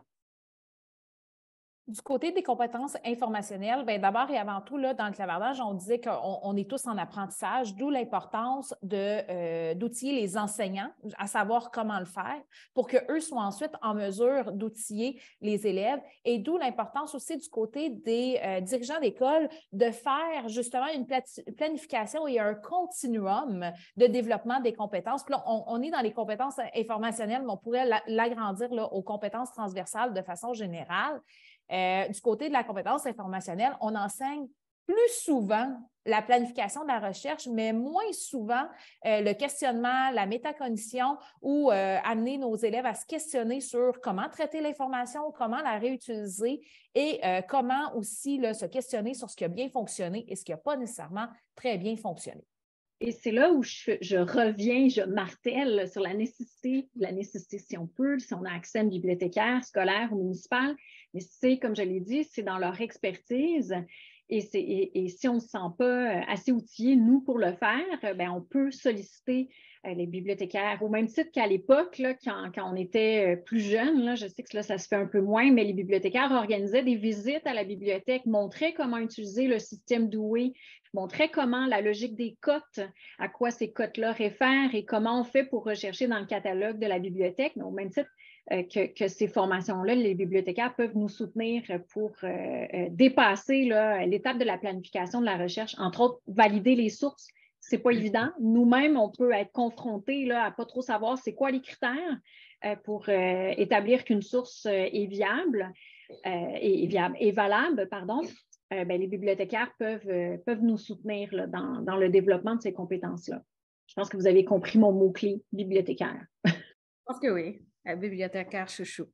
Du côté des compétences informationnelles, bien, d'abord et avant tout, là, dans le clavardage, on disait qu'on on est tous en apprentissage, d'où l'importance de, euh, d'outiller les enseignants, à savoir comment le faire, pour qu'eux soient ensuite en mesure d'outiller les élèves, et d'où l'importance aussi du côté des euh, dirigeants d'école de faire justement une planification et un continuum de développement des compétences. Puis là, on, on est dans les compétences informationnelles, mais on pourrait l'agrandir là, aux compétences transversales de façon générale. Euh, du côté de la compétence informationnelle, on enseigne plus souvent la planification de la recherche, mais moins souvent euh, le questionnement, la métacognition ou euh, amener nos élèves à se questionner sur comment traiter l'information, comment la réutiliser et euh, comment aussi là, se questionner sur ce qui a bien fonctionné et ce qui n'a pas nécessairement très bien fonctionné. Et c'est là où je, je reviens, je martèle sur la nécessité, la nécessité si on peut, si on a accès à une bibliothécaire scolaire ou municipale, mais c'est, comme je l'ai dit, c'est dans leur expertise et, c'est, et, et si on ne se sent pas assez outillé, nous, pour le faire, bien, on peut solliciter les bibliothécaires, au même titre qu'à l'époque, là, quand, quand on était plus jeune, là, je sais que là, ça se fait un peu moins, mais les bibliothécaires organisaient des visites à la bibliothèque, montraient comment utiliser le système Dewey, montraient comment la logique des cotes, à quoi ces cotes-là réfèrent et comment on fait pour rechercher dans le catalogue de la bibliothèque, mais au même titre euh, que, que ces formations-là, les bibliothécaires peuvent nous soutenir pour euh, euh, dépasser là, l'étape de la planification de la recherche, entre autres, valider les sources. C'est pas évident. Nous-mêmes, on peut être confrontés là, à pas trop savoir c'est quoi les critères euh, pour euh, établir qu'une source euh, est viable, euh, et, viable et valable, pardon. Euh, ben, les bibliothécaires peuvent, euh, peuvent nous soutenir là, dans, dans le développement de ces compétences-là. Je pense que vous avez compris mon mot-clé, bibliothécaire. Je pense que oui, euh, bibliothécaire chouchou.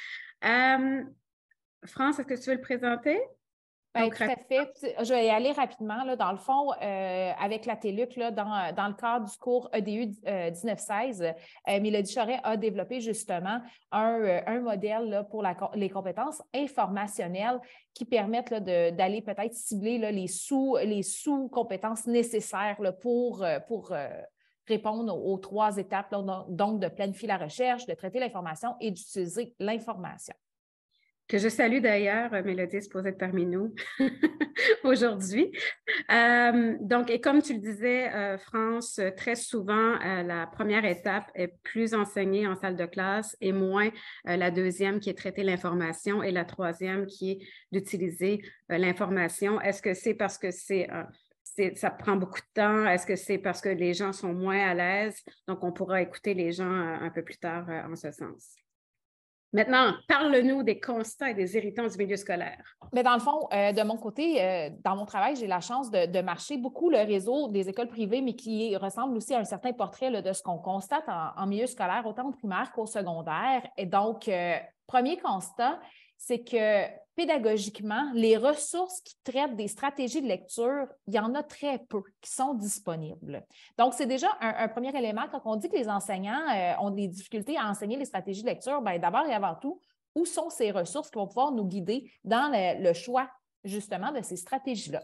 Euh, France, est-ce que tu veux le présenter? Bien, tout à fait. Je vais y aller rapidement. Là, dans le fond, euh, avec la T E L U C, là, dans, dans le cadre du cours E D U euh, dix-neuf seize, euh, Mélodie Charret a développé justement un, euh, un modèle là, pour la, les compétences informationnelles qui permettent là, de, d'aller peut-être cibler là, les, sous, les sous-compétences nécessaires là, pour, pour euh, répondre aux, aux trois étapes, là, donc de planifier la recherche, de traiter l'information et d'utiliser l'information. Que je salue d'ailleurs, Mélodie est supposée être parmi nous aujourd'hui. Euh, donc, et comme tu le disais, euh, France, très souvent, euh, la première étape est plus enseignée en salle de classe et moins euh, la deuxième qui est traiter l'information et la troisième qui est d'utiliser euh, l'information. Est-ce que c'est parce que c'est... Euh, C'est, ça prend beaucoup de temps? Est-ce que c'est parce que les gens sont moins à l'aise? Donc, on pourra écouter les gens euh, un peu plus tard euh, en ce sens. Maintenant, parle-nous des constats et des irritants du milieu scolaire. Mais dans le fond, euh, de mon côté, euh, dans mon travail, j'ai la chance de, de marcher beaucoup le réseau des écoles privées, mais qui ressemble aussi à un certain portrait là, de ce qu'on constate en, en milieu scolaire, autant au primaire qu'au secondaire. Et donc, euh, premier constat, c'est que pédagogiquement, les ressources qui traitent des stratégies de lecture, il y en a très peu qui sont disponibles. Donc, c'est déjà un, un premier élément. Quand on dit que les enseignants euh, ont des difficultés à enseigner les stratégies de lecture, bien, d'abord et avant tout, où sont ces ressources qui vont pouvoir nous guider dans le, le choix, justement, de ces stratégies-là?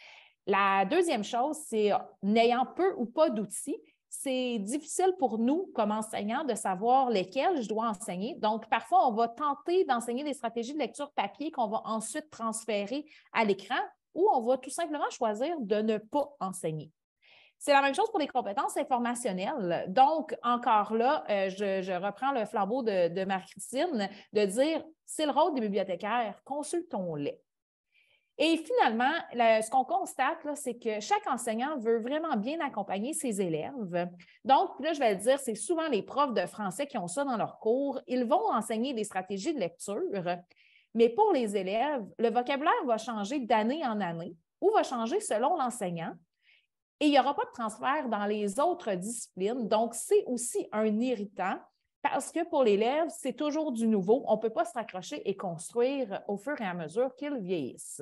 La deuxième chose, c'est n'ayant peu ou pas d'outils, c'est difficile pour nous, comme enseignants, de savoir lesquels je dois enseigner. Donc, parfois, on va tenter d'enseigner des stratégies de lecture papier qu'on va ensuite transférer à l'écran ou on va tout simplement choisir de ne pas enseigner. C'est la même chose pour les compétences informationnelles. Donc, encore là, euh, je, je reprends le flambeau de, de Marie-Christine de dire, c'est le rôle des bibliothécaires, consultons-les. Et finalement, le, ce qu'on constate, c'est que chaque enseignant veut vraiment bien accompagner ses élèves. Donc, là, je vais le dire, c'est souvent les profs de français qui ont ça dans leurs cours. Ils vont enseigner des stratégies de lecture, mais pour les élèves, le vocabulaire va changer d'année en année ou va changer selon l'enseignant. Et il n'y aura pas de transfert dans les autres disciplines. Donc, c'est aussi un irritant parce que pour l'élève, c'est toujours du nouveau. On ne peut pas se raccrocher et construire au fur et à mesure qu'ils vieillissent.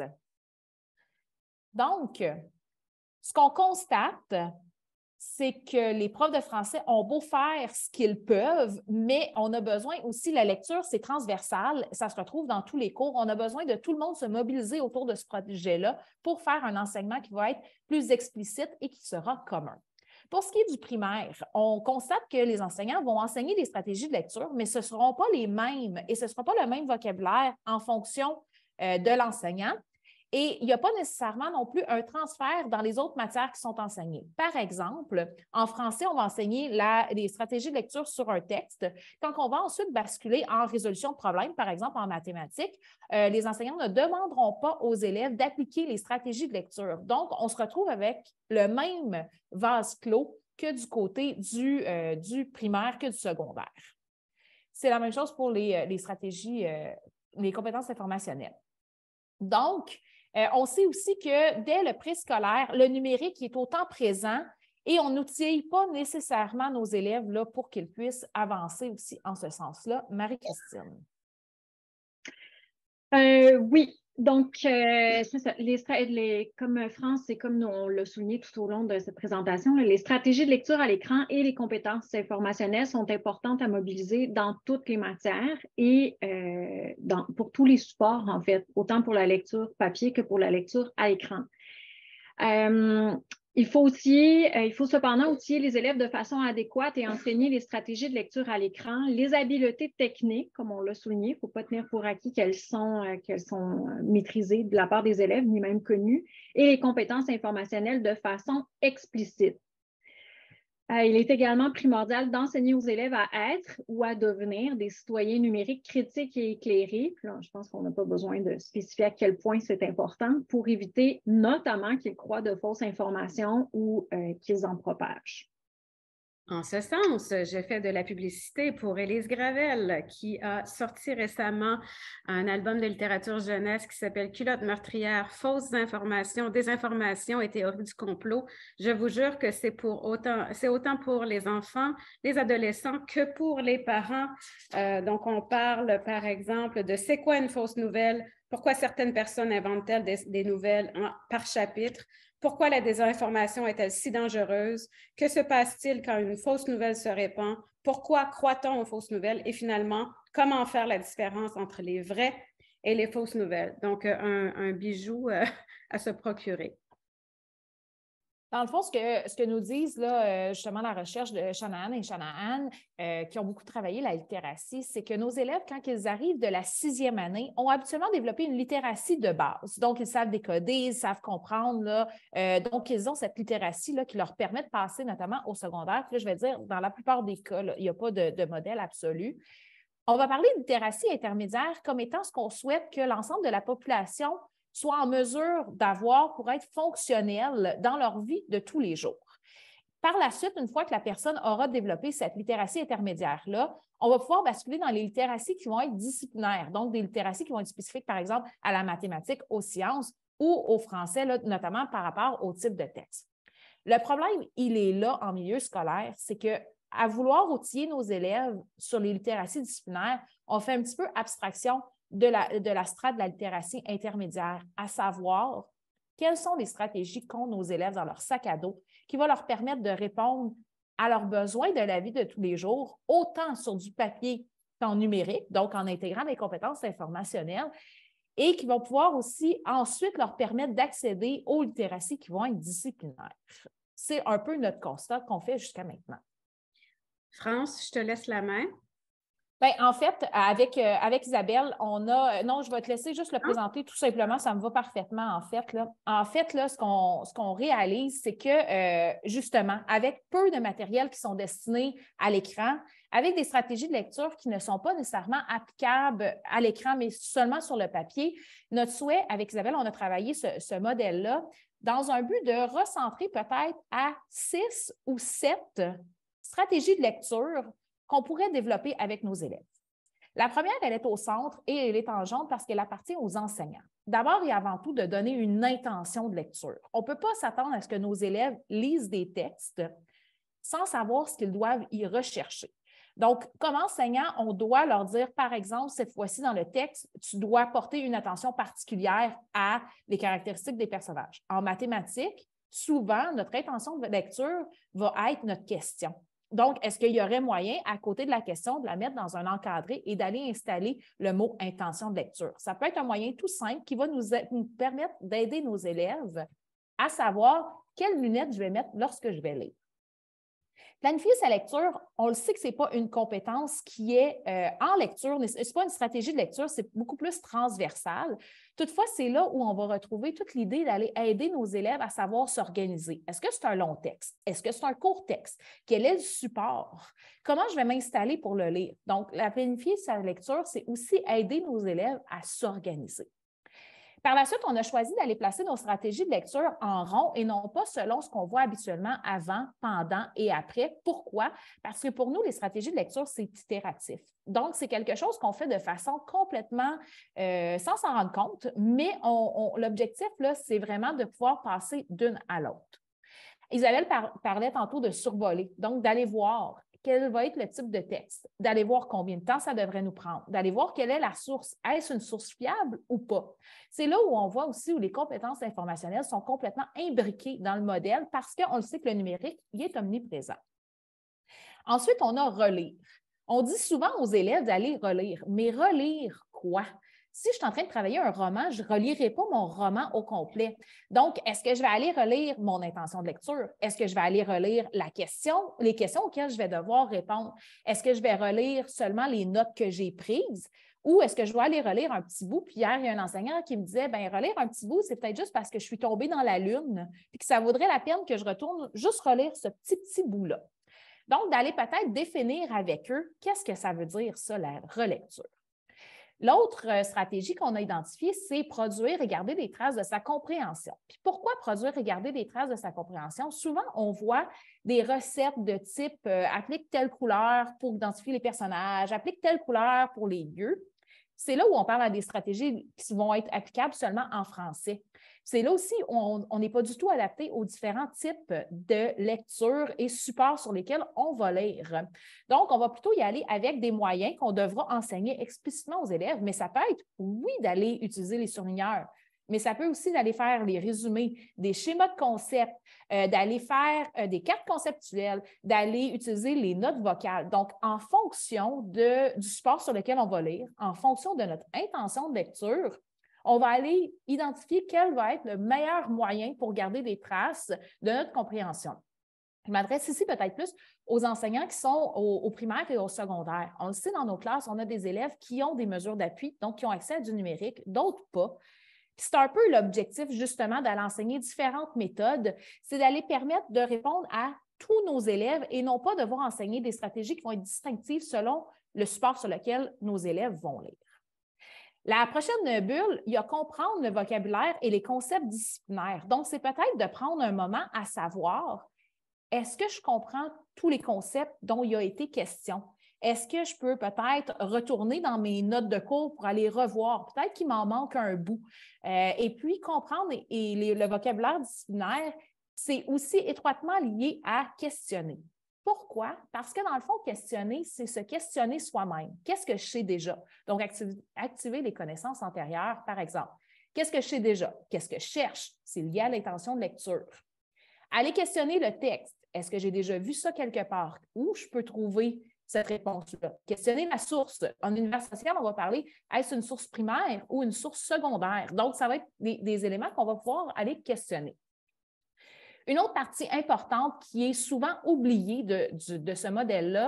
Donc, ce qu'on constate, c'est que les profs de français ont beau faire ce qu'ils peuvent, mais on a besoin aussi, la lecture, c'est transversal, ça se retrouve dans tous les cours. On a besoin de tout le monde se mobiliser autour de ce projet-là pour faire un enseignement qui va être plus explicite et qui sera commun. Pour ce qui est du primaire, on constate que les enseignants vont enseigner des stratégies de lecture, mais ce ne seront pas les mêmes et ce ne sera pas le même vocabulaire en fonction euh, de l'enseignant. Et il n'y a pas nécessairement non plus un transfert dans les autres matières qui sont enseignées. Par exemple, en français, on va enseigner la, les stratégies de lecture sur un texte. Quand on va ensuite basculer en résolution de problèmes, par exemple en mathématiques, euh, les enseignants ne demanderont pas aux élèves d'appliquer les stratégies de lecture. Donc, on se retrouve avec le même vase clos que du côté du, euh, du primaire que du secondaire. C'est la même chose pour les, les stratégies, euh, les compétences informationnelles. Donc, Euh, on sait aussi que dès le préscolaire, le numérique est autant présent et on n'outille pas nécessairement nos élèves là, pour qu'ils puissent avancer aussi en ce sens-là. Marie-Christine. Euh, oui, donc euh, c'est ça. Les, les, comme France et comme on l'a souligné tout au long de cette présentation, là, les stratégies de lecture à l'écran et les compétences informationnelles sont importantes à mobiliser dans toutes les matières et euh, dans, pour tous les supports, en fait, autant pour la lecture papier que pour la lecture à l'écran. Euh, Il faut aussi, euh, il faut cependant outiller les élèves de façon adéquate et enseigner les stratégies de lecture à l'écran, les habiletés techniques, comme on l'a souligné. Il ne faut pas tenir pour acquis qu'elles sont, euh, qu'elles sont maîtrisées de la part des élèves, ni même connues, et les compétences informationnelles de façon explicite. Euh, il est également primordial d'enseigner aux élèves à être ou à devenir des citoyens numériques critiques et éclairés. Puis là, je pense qu'on n'a pas besoin de spécifier à quel point c'est important pour éviter notamment qu'ils croient de fausses informations ou euh, qu'ils en propagent. En ce sens, j'ai fait de la publicité pour Élise Gravel, qui a sorti récemment un album de littérature jeunesse qui s'appelle Culottes meurtrières, fausses informations, désinformation et théorie du complot. Je vous jure que c'est pour autant, c'est autant pour les enfants, les adolescents que pour les parents. Euh, donc, on parle, par exemple, de c'est quoi une fausse nouvelle, pourquoi certaines personnes inventent-elles des, des nouvelles en, par chapitre. Pourquoi la désinformation est-elle si dangereuse? Que se passe-t-il quand une fausse nouvelle se répand? Pourquoi croit-on aux fausses nouvelles? Et finalement, comment faire la différence entre les vraies et les fausses nouvelles? Donc, un, un bijou euh, à se procurer. Dans le fond, ce que, ce que nous disent là, justement la recherche de Shanahan et Shanahan, euh, qui ont beaucoup travaillé la littératie, c'est que nos élèves, quand ils arrivent de la sixième année, ont habituellement développé une littératie de base. Donc, ils savent décoder, ils savent comprendre. Là, euh, donc, ils ont cette littératie là, qui leur permet de passer notamment au secondaire. Puis là, je vais dire, dans la plupart des cas, là, il n'y a pas de, de modèle absolu. On va parler de littératie intermédiaire comme étant ce qu'on souhaite que l'ensemble de la population soit en mesure d'avoir pour être fonctionnels dans leur vie de tous les jours. Par la suite, une fois que la personne aura développé cette littératie intermédiaire-là, on va pouvoir basculer dans les littératies qui vont être disciplinaires, donc des littératies qui vont être spécifiques, par exemple, à la mathématique, aux sciences ou au français, là, notamment par rapport au type de texte. Le problème, il est là en milieu scolaire, c'est qu'à vouloir outiller nos élèves sur les littératies disciplinaires, on fait un petit peu abstraction de la, de la strate de la littératie intermédiaire, à savoir quelles sont les stratégies qu'ont nos élèves dans leur sac à dos qui vont leur permettre de répondre à leurs besoins de la vie de tous les jours, autant sur du papier qu'en numérique, donc en intégrant les compétences informationnelles, et qui vont pouvoir aussi ensuite leur permettre d'accéder aux littératies qui vont être disciplinaires. C'est un peu notre constat qu'on fait jusqu'à maintenant. France, je te laisse la main. Bien, en fait, avec, euh, avec Isabelle, on a. Non, je vais te laisser juste le présenter tout simplement, ça me va parfaitement, en fait. Là. En fait, là, ce qu'on ce qu'on réalise, c'est que, euh, justement, avec peu de matériel qui sont destinés à l'écran, avec des stratégies de lecture qui ne sont pas nécessairement applicables à l'écran, mais seulement sur le papier, notre souhait, avec Isabelle, on a travaillé ce, ce modèle-là dans un but de recentrer peut-être à six ou sept stratégies de lecture qu'on pourrait développer avec nos élèves. La première, elle est au centre et elle est en jaune parce qu'elle appartient aux enseignants. D'abord et avant tout, de donner une intention de lecture. On ne peut pas s'attendre à ce que nos élèves lisent des textes sans savoir ce qu'ils doivent y rechercher. Donc, comme enseignant, on doit leur dire, par exemple, cette fois-ci dans le texte, tu dois porter une attention particulière à les caractéristiques des personnages. En mathématiques, souvent, notre intention de lecture va être notre question. Donc, est-ce qu'il y aurait moyen, à côté de la question, de la mettre dans un encadré et d'aller installer le mot « intention de lecture ». Ça peut être un moyen tout simple qui va nous, nous permettre d'aider nos élèves à savoir quelles lunettes je vais mettre lorsque je vais lire. Planifier sa lecture, on le sait que ce n'est pas une compétence qui est euh, en lecture, ce n'est pas une stratégie de lecture, c'est beaucoup plus transversal. Toutefois, c'est là où on va retrouver toute l'idée d'aller aider nos élèves à savoir s'organiser. Est-ce que c'est un long texte? Est-ce que c'est un court texte? Quel est le support? Comment je vais m'installer pour le lire? Donc, la planifier sa lecture, c'est aussi aider nos élèves à s'organiser. Par la suite, on a choisi d'aller placer nos stratégies de lecture en rond et non pas selon ce qu'on voit habituellement avant, pendant et après. Pourquoi? Parce que pour nous, les stratégies de lecture, c'est itératif. Donc, c'est quelque chose qu'on fait de façon complètement euh, sans s'en rendre compte, mais on, on, l'objectif, là, c'est vraiment de pouvoir passer d'une à l'autre. Isabelle par, parlait tantôt de survoler, donc d'aller voir quel va être le type de texte, d'aller voir combien de temps ça devrait nous prendre, d'aller voir quelle est la source. Est-ce une source fiable ou pas? C'est là où on voit aussi où les compétences informationnelles sont complètement imbriquées dans le modèle parce qu'on le sait que le numérique y est omniprésent. Ensuite, on a relire. On dit souvent aux élèves d'aller relire, mais relire quoi? Si je suis en train de travailler un roman, je ne relirai pas mon roman au complet. Donc, est-ce que je vais aller relire mon intention de lecture? Est-ce que je vais aller relire la question, les questions auxquelles je vais devoir répondre? Est-ce que je vais relire seulement les notes que j'ai prises? Ou est-ce que je dois aller relire un petit bout? Puis hier, il y a un enseignant qui me disait, bien, relire un petit bout, c'est peut-être juste parce que je suis tombée dans la lune, puis que ça vaudrait la peine que je retourne juste relire ce petit, petit bout-là. Donc, d'aller peut-être définir avec eux qu'est-ce que ça veut dire, ça, la relecture. L'autre stratégie qu'on a identifiée, c'est produire et garder des traces de sa compréhension. Puis pourquoi produire et garder des traces de sa compréhension? Souvent, on voit des recettes de type euh, applique telle couleur pour identifier les personnages, applique telle couleur pour les lieux. C'est là où on parle à des stratégies qui vont être applicables seulement en français. C'est là aussi où on n'est pas du tout adapté aux différents types de lecture et supports sur lesquels on va lire. Donc, on va plutôt y aller avec des moyens qu'on devra enseigner explicitement aux élèves, mais ça peut être, oui, d'aller utiliser les surligneurs, mais ça peut aussi d'aller faire les résumés, des schémas de concept, euh, d'aller faire euh, des cartes conceptuelles, d'aller utiliser les notes vocales. Donc, en fonction de, du support sur lequel on va lire, en fonction de notre intention de lecture, on va aller identifier quel va être le meilleur moyen pour garder des traces de notre compréhension. Je m'adresse ici peut-être plus aux enseignants qui sont au, au primaire et au secondaire. On le sait, dans nos classes, on a des élèves qui ont des mesures d'appui, donc qui ont accès à du numérique, d'autres pas. C'est un peu l'objectif, justement, d'aller enseigner différentes méthodes, c'est d'aller permettre de répondre à tous nos élèves et non pas devoir enseigner des stratégies qui vont être distinctives selon le support sur lequel nos élèves vont lire. La prochaine bulle, il y a comprendre le vocabulaire et les concepts disciplinaires. Donc, c'est peut-être de prendre un moment à savoir, est-ce que je comprends tous les concepts dont il a été question? Est-ce que je peux peut-être retourner dans mes notes de cours pour aller revoir? Peut-être qu'il m'en manque un bout. Euh, et puis, comprendre et, et les, le vocabulaire disciplinaire, c'est aussi étroitement lié à questionner. Pourquoi? Parce que dans le fond, questionner, c'est se questionner soi-même. Qu'est-ce que je sais déjà? Donc, activer, activer les connaissances antérieures, par exemple. Qu'est-ce que je sais déjà? Qu'est-ce que je cherche? C'est lié à l'intention de lecture. Aller questionner le texte. Est-ce que j'ai déjà vu ça quelque part? Où je peux trouver cette réponse-là? Questionner la source. En univers social, on va parler, est-ce une source primaire ou une source secondaire? Donc, ça va être des, des éléments qu'on va pouvoir aller questionner. Une autre partie importante qui est souvent oubliée de, de, de ce modèle-là,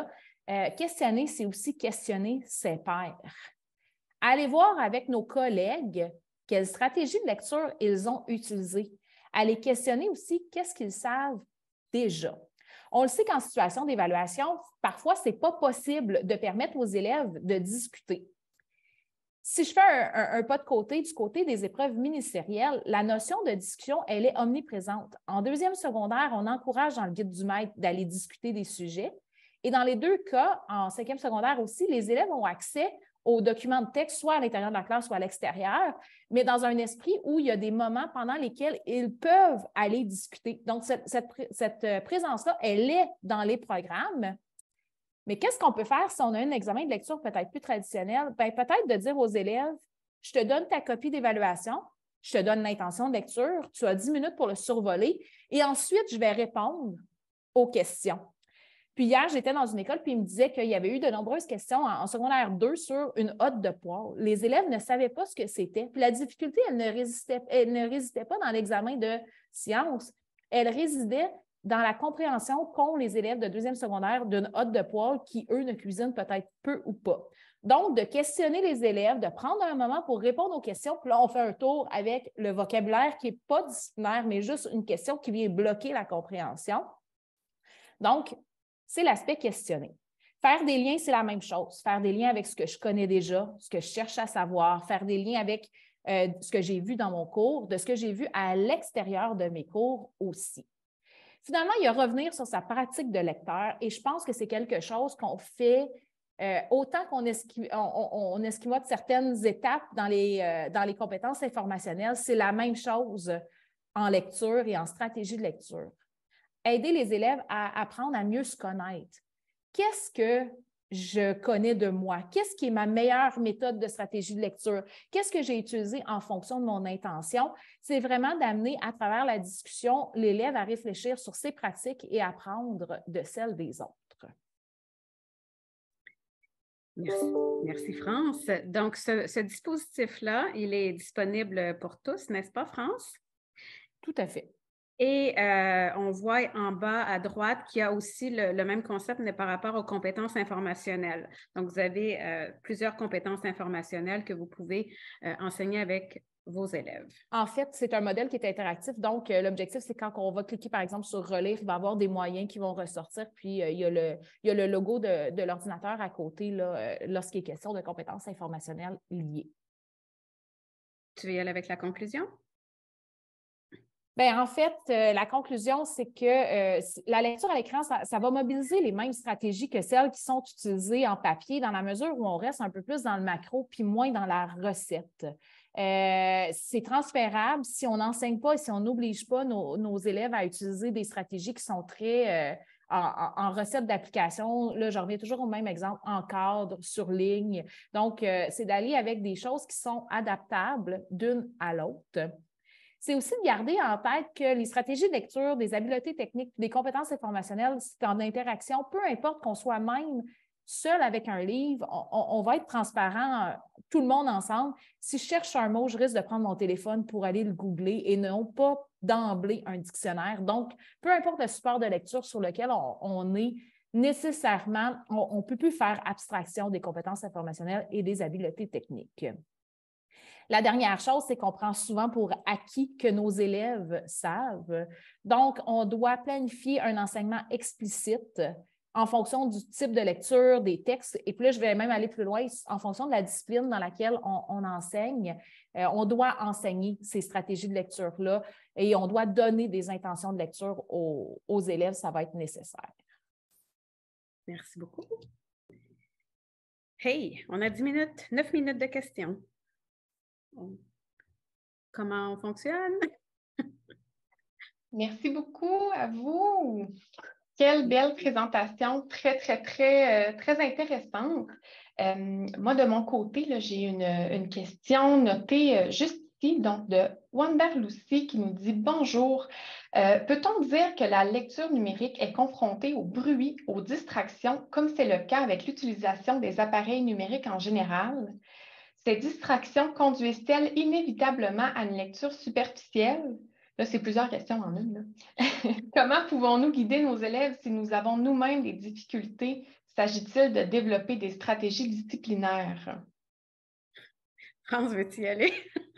Euh, questionner, c'est aussi questionner ses pairs. Aller voir avec nos collègues quelles stratégies de lecture ils ont utilisées. Aller questionner aussi qu'est-ce qu'ils savent déjà. On le sait qu'en situation d'évaluation, parfois, ce n'est pas possible de permettre aux élèves de discuter. Si je fais un, un, un pas de côté, du côté des épreuves ministérielles, la notion de discussion, elle est omniprésente. En deuxième secondaire, on encourage dans le guide du maître d'aller discuter des sujets. Et dans les deux cas, en cinquième secondaire aussi, les élèves ont accès aux documents de texte, soit à l'intérieur de la classe, soit à l'extérieur, mais dans un esprit où il y a des moments pendant lesquels ils peuvent aller discuter. Donc, cette, cette, cette présence-là, elle est dans les programmes. Mais qu'est-ce qu'on peut faire si on a un examen de lecture peut-être plus traditionnel? Bien, peut-être de dire aux élèves, je te donne ta copie d'évaluation, je te donne l'intention de lecture, tu as dix minutes pour le survoler, et ensuite, je vais répondre aux questions. Puis hier, j'étais dans une école, puis il me disait qu'il y avait eu de nombreuses questions en, en secondaire deux sur une hotte de poêle. Les élèves ne savaient pas ce que c'était. Puis la difficulté, elle ne, résistait, elle ne résidait pas dans l'examen de sciences. Elle résidait dans la compréhension qu'ont les élèves de deuxième secondaire d'une hotte de poêle qui, eux, ne cuisinent peut-être peu ou pas. Donc, de questionner les élèves, de prendre un moment pour répondre aux questions. Puis là, on fait un tour avec le vocabulaire qui n'est pas disciplinaire, mais juste une question qui vient bloquer la compréhension. Donc, c'est l'aspect questionner. Faire des liens, c'est la même chose. Faire des liens avec ce que je connais déjà, ce que je cherche à savoir, faire des liens avec euh, ce que j'ai vu dans mon cours, de ce que j'ai vu à l'extérieur de mes cours aussi. Finalement, il y a revenir sur sa pratique de lecteur et je pense que c'est quelque chose qu'on fait euh, autant qu'on esquive, on, on, on esquimote certaines étapes dans les, euh, dans les compétences informationnelles. C'est la même chose en lecture et en stratégie de lecture. Aider les élèves à apprendre à mieux se connaître. Qu'est-ce que je connais de moi? Qu'est-ce qui est ma meilleure méthode de stratégie de lecture? Qu'est-ce que j'ai utilisé en fonction de mon intention? C'est vraiment d'amener à travers la discussion l'élève à réfléchir sur ses pratiques et apprendre de celles des autres. Merci, Merci France. Donc, ce, ce dispositif-là, il est disponible pour tous, n'est-ce pas, France? Tout à fait. Et euh, on voit en bas à droite qu'il y a aussi le, le même concept, mais par rapport aux compétences informationnelles. Donc, vous avez euh, plusieurs compétences informationnelles que vous pouvez euh, enseigner avec vos élèves. En fait, c'est un modèle qui est interactif. Donc, euh, l'objectif, c'est quand on va cliquer, par exemple, sur relire, il va y avoir des moyens qui vont ressortir. Puis, euh, il y a le, il y a le logo de, de l'ordinateur à côté là, euh, lorsqu'il est question de compétences informationnelles liées. Tu veux y aller avec la conclusion? Bien, en fait, euh, la conclusion, c'est que euh, la lecture à l'écran, ça, ça va mobiliser les mêmes stratégies que celles qui sont utilisées en papier dans la mesure où on reste un peu plus dans le macro puis moins dans la recette. Euh, c'est transférable si on n'enseigne pas et si on n'oblige pas nos, nos élèves à utiliser des stratégies qui sont très euh, en, en, en recette d'application. Là, je reviens toujours au même exemple, en cadre, sur ligne. Donc, euh, c'est d'aller avec des choses qui sont adaptables d'une à l'autre. C'est aussi de garder en tête que les stratégies de lecture, des habiletés techniques, des compétences informationnelles, c'est en interaction, peu importe qu'on soit même seul avec un livre, on, on va être transparent, tout le monde ensemble. Si je cherche un mot, je risque de prendre mon téléphone pour aller le googler et non pas d'emblée un dictionnaire. Donc, peu importe le support de lecture sur lequel on, on est, nécessairement, on ne peut plus faire abstraction des compétences informationnelles et des habiletés techniques. La dernière chose, c'est qu'on prend souvent pour acquis que nos élèves savent. Donc, on doit planifier un enseignement explicite en fonction du type de lecture, des textes. Et puis là, je vais même aller plus loin, en fonction de la discipline dans laquelle on, on enseigne. Euh, on doit enseigner ces stratégies de lecture-là et on doit donner des intentions de lecture aux, aux élèves. Ça va être nécessaire. Merci beaucoup. Hey, on a dix minutes, neuf minutes de questions. Comment on fonctionne? Merci beaucoup à vous. Quelle belle présentation, très, très, très, euh, très intéressante. Euh, moi, de mon côté, j'ai une, une question notée euh, juste ici, donc de Wanda Lucy qui nous dit « Bonjour, euh, peut-on dire que la lecture numérique est confrontée au bruit, aux distractions, comme c'est le cas avec l'utilisation des appareils numériques en général? Ces distractions conduisent-elles inévitablement à une lecture superficielle? » Là, c'est plusieurs questions en une. Comment pouvons-nous guider nos élèves si nous avons nous-mêmes des difficultés S'agit-il de développer des stratégies disciplinaires? France, veux-tu y aller?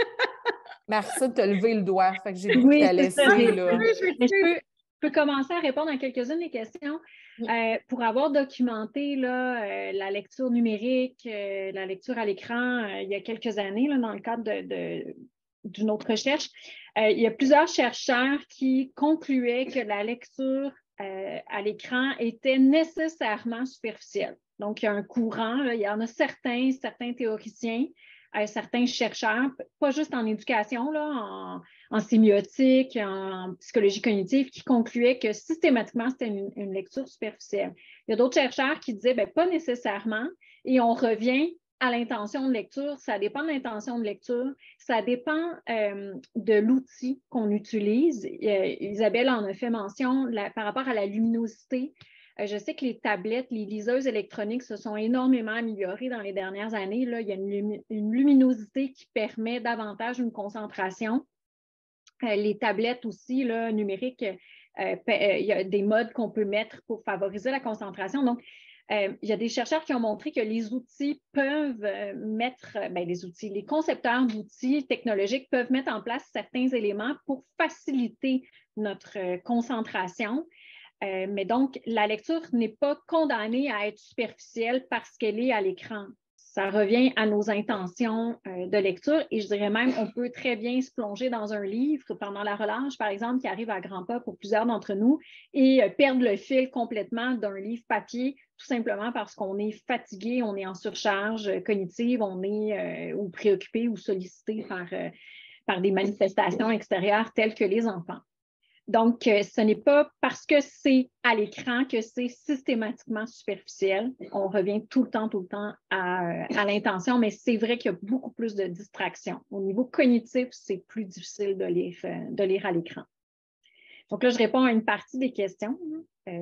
Marissa t'a levé le doigt, fait que j'ai le goût Oui, de la c'est laisser, ça. là. Mais je peux, je peux commencer à répondre à quelques-unes des questions. Euh, pour avoir documenté là, euh, la lecture numérique, euh, la lecture à l'écran euh, il y a quelques années, là, dans le cadre de, de, d'une autre recherche, euh, il y a plusieurs chercheurs qui concluaient que la lecture euh, à l'écran était nécessairement superficielle. Donc, il y a un courant, là, il y en a certains, certains théoriciens, euh, certains chercheurs, pas juste en éducation, là, en, en sémiotique, en psychologie cognitive, qui concluaient que systématiquement, c'était une, une lecture superficielle. Il y a d'autres chercheurs qui disaient, bien, pas nécessairement, et on revient à l'intention de lecture. Ça dépend de l'intention de lecture, ça dépend euh, de l'outil qu'on utilise. Euh, Isabelle en a fait mention la, par rapport à la luminosité. Euh, je sais que les tablettes, les liseuses électroniques se sont énormément améliorées dans les dernières années. Là. Il y a une, lumi- une luminosité qui permet davantage une concentration. Euh, les tablettes aussi, là, numériques, euh, il y a des modes qu'on peut mettre pour favoriser la concentration. Donc, euh, il y a des chercheurs qui ont montré que les outils peuvent euh, mettre, ben, les outils, les concepteurs d'outils technologiques peuvent mettre en place certains éléments pour faciliter notre euh, concentration. Euh, mais donc, la lecture n'est pas condamnée à être superficielle parce qu'elle est à l'écran. Ça revient à nos intentions euh, de lecture et je dirais même on peut très bien se plonger dans un livre pendant la relâche, par exemple, qui arrive à grands pas pour plusieurs d'entre nous et euh, perdre le fil complètement d'un livre papier tout simplement parce qu'on est fatigué, on est en surcharge cognitive, on est euh, ou préoccupé ou sollicité par, euh, par des manifestations extérieures telles que les enfants. Donc, euh, ce n'est pas parce que c'est à l'écran que c'est systématiquement superficiel. On revient tout le temps, tout le temps à, à l'intention, mais c'est vrai qu'il y a beaucoup plus de distractions. Au niveau cognitif, c'est plus difficile de lire, de lire à l'écran. Donc là, je réponds à une partie des questions. Euh,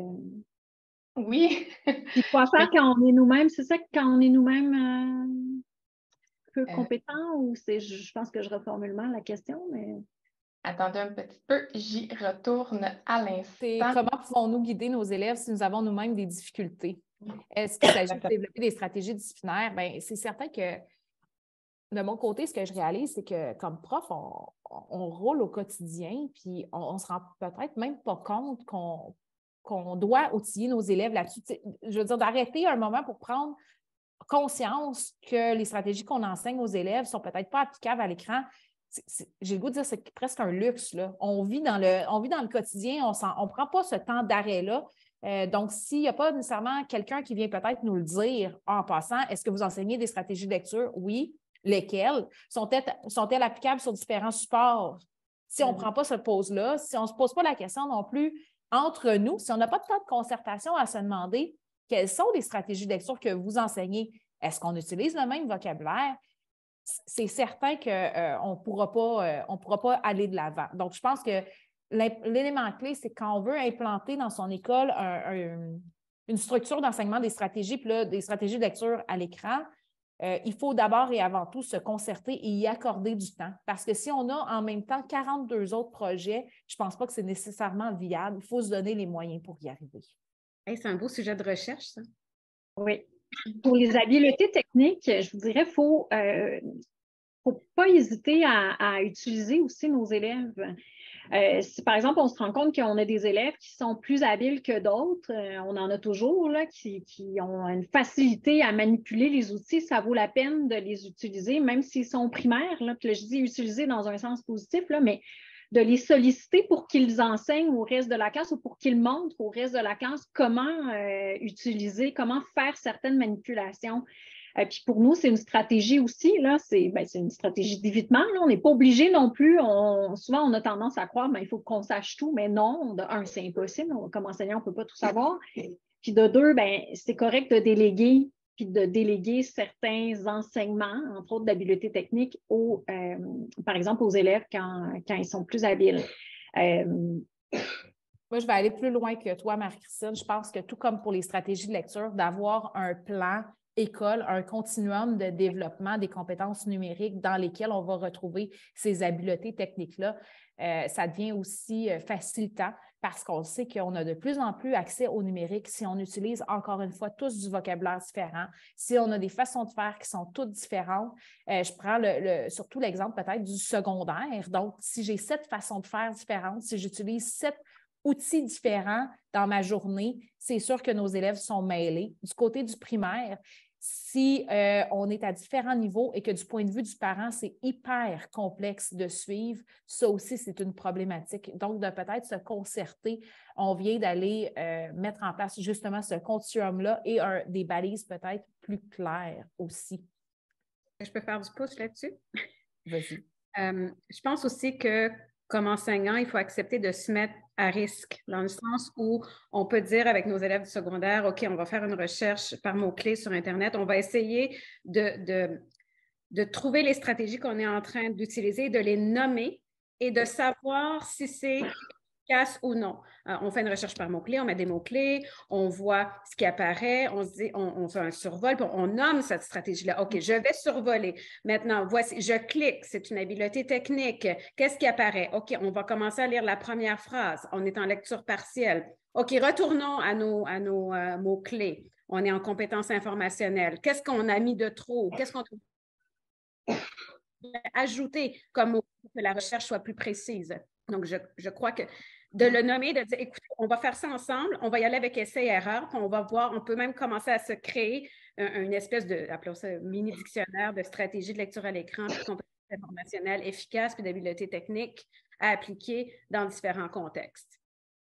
oui. Puis quoi faire quand on est nous-mêmes? C'est ça, quand on est nous-mêmes euh, peu compétents ou c'est, je pense que je reformule mal la question, mais... Attendez un petit peu, j'y retourne à l'instant. C'est comment pouvons-nous guider nos élèves si nous avons nous-mêmes des difficultés? Est-ce qu'il s'agit de développer des stratégies disciplinaires? Bien, c'est certain que de mon côté, ce que je réalise, c'est que comme prof, on, on roule au quotidien, puis on ne se rend peut-être même pas compte qu'on qu'on doit outiller nos élèves là-dessus. Je veux dire, d'arrêter un moment pour prendre conscience que les stratégies qu'on enseigne aux élèves ne sont peut-être pas applicables à l'écran. J'ai le goût de dire que c'est presque un luxe, là. On vit dans le, on vit dans le quotidien, on ne prend pas ce temps d'arrêt-là. Euh, donc, s'il n'y a pas nécessairement quelqu'un qui vient peut-être nous le dire en passant, est-ce que vous enseignez des stratégies de lecture? Oui. Lesquelles? Sont-elles, sont-elles applicables sur différents supports? Si on ne prend pas cette pause-là, si on ne se pose pas la question non plus entre nous, si on n'a pas de temps de concertation à se demander quelles sont les stratégies de lecture que vous enseignez, est-ce qu'on utilise le même vocabulaire? C'est certain qu'on euh, ne pourra pas, euh, on pourra pas aller de l'avant. Donc, je pense que l'élément clé, c'est quand on veut implanter dans son école un, un, une structure d'enseignement des stratégies, puis là, des stratégies de lecture à l'écran, euh, il faut d'abord et avant tout se concerter et y accorder du temps. Parce que si on a en même temps quarante-deux autres projets, je ne pense pas que c'est nécessairement viable. Il faut se donner les moyens pour y arriver. Hey, c'est un beau sujet de recherche, ça. Oui. Pour les habiletés techniques, je vous dirais, il ne faut, euh, faut pas hésiter à, à utiliser aussi nos élèves. Euh, si par exemple, on se rend compte qu'on a des élèves qui sont plus habiles que d'autres, euh, on en a toujours, là, qui, qui ont une facilité à manipuler les outils, ça vaut la peine de les utiliser, même s'ils sont primaires. Là, puis là, je dis utiliser dans un sens positif, là, mais de les solliciter pour qu'ils enseignent au reste de la classe ou pour qu'ils montrent au reste de la classe comment euh, utiliser, comment faire certaines manipulations. Euh, puis pour nous, c'est une stratégie aussi, là, c'est ben, une stratégie d'évitement. On n'est pas obligé non plus. On, souvent, on a tendance à croire, ben, il faut qu'on sache tout, mais non, de un, c'est impossible. On, comme enseignant, on ne peut pas tout savoir. Puis de deux, ben, c'est correct de déléguer, puis de déléguer certains enseignements, entre autres d'habileté technique, aux, euh, par exemple aux élèves quand, quand ils sont plus habiles. Euh, Moi, je vais aller plus loin que toi, Marie-Christine. Je pense que tout comme pour les stratégies de lecture, d'avoir un plan école un continuum de développement des compétences numériques dans lesquelles on va retrouver ces habiletés techniques-là. Euh, ça devient aussi euh, facilitant parce qu'on sait qu'on a de plus en plus accès au numérique si on utilise encore une fois tous du vocabulaire différent, si on a des façons de faire qui sont toutes différentes. Euh, je prends le, le, surtout l'exemple peut-être du secondaire. Donc, si j'ai sept façons de faire différentes, si j'utilise sept outils différents dans ma journée, c'est sûr que nos élèves sont mêlés. Du côté du primaire, si euh, on est à différents niveaux et que du point de vue du parent, c'est hyper complexe de suivre, ça aussi, c'est une problématique. Donc, de peut-être se concerter, on vient d'aller euh, mettre en place justement ce continuum-là et un, des balises peut-être plus claires aussi. Je peux faire du pouce là-dessus? Vas-y. Euh, je pense aussi que comme enseignant, il faut accepter de se mettre à risque, dans le sens où on peut dire avec nos élèves du secondaire, OK, on va faire une recherche par mots-clés sur Internet, on va essayer de, de, de trouver les stratégies qu'on est en train d'utiliser, de les nommer et de savoir si c'est efficace ou non. Euh, on fait une recherche par mots-clés, on met des mots-clés, on voit ce qui apparaît, on se dit, on, on fait un survol, puis on nomme cette stratégie-là. OK, je vais survoler. Maintenant, voici, je clique, c'est une habileté technique. Qu'est-ce qui apparaît? OK, on va commencer à lire la première phrase. On est en lecture partielle. OK, retournons à nos, à nos euh, mots-clés. On est en compétences informationnelles. Qu'est-ce qu'on a mis de trop? Qu'est-ce qu'on a ajouté comme mot pour que la recherche soit plus précise? Donc, je, je crois que de le nommer, de dire, écoutez, on va faire ça ensemble, on va y aller avec essai-erreur, puis on va voir, on peut même commencer à se créer un, une espèce de, appelons ça, mini-dictionnaire de stratégie de lecture à l'écran, puis de compétences informationnelles efficaces, puis d'habiletés techniques à appliquer dans différents contextes.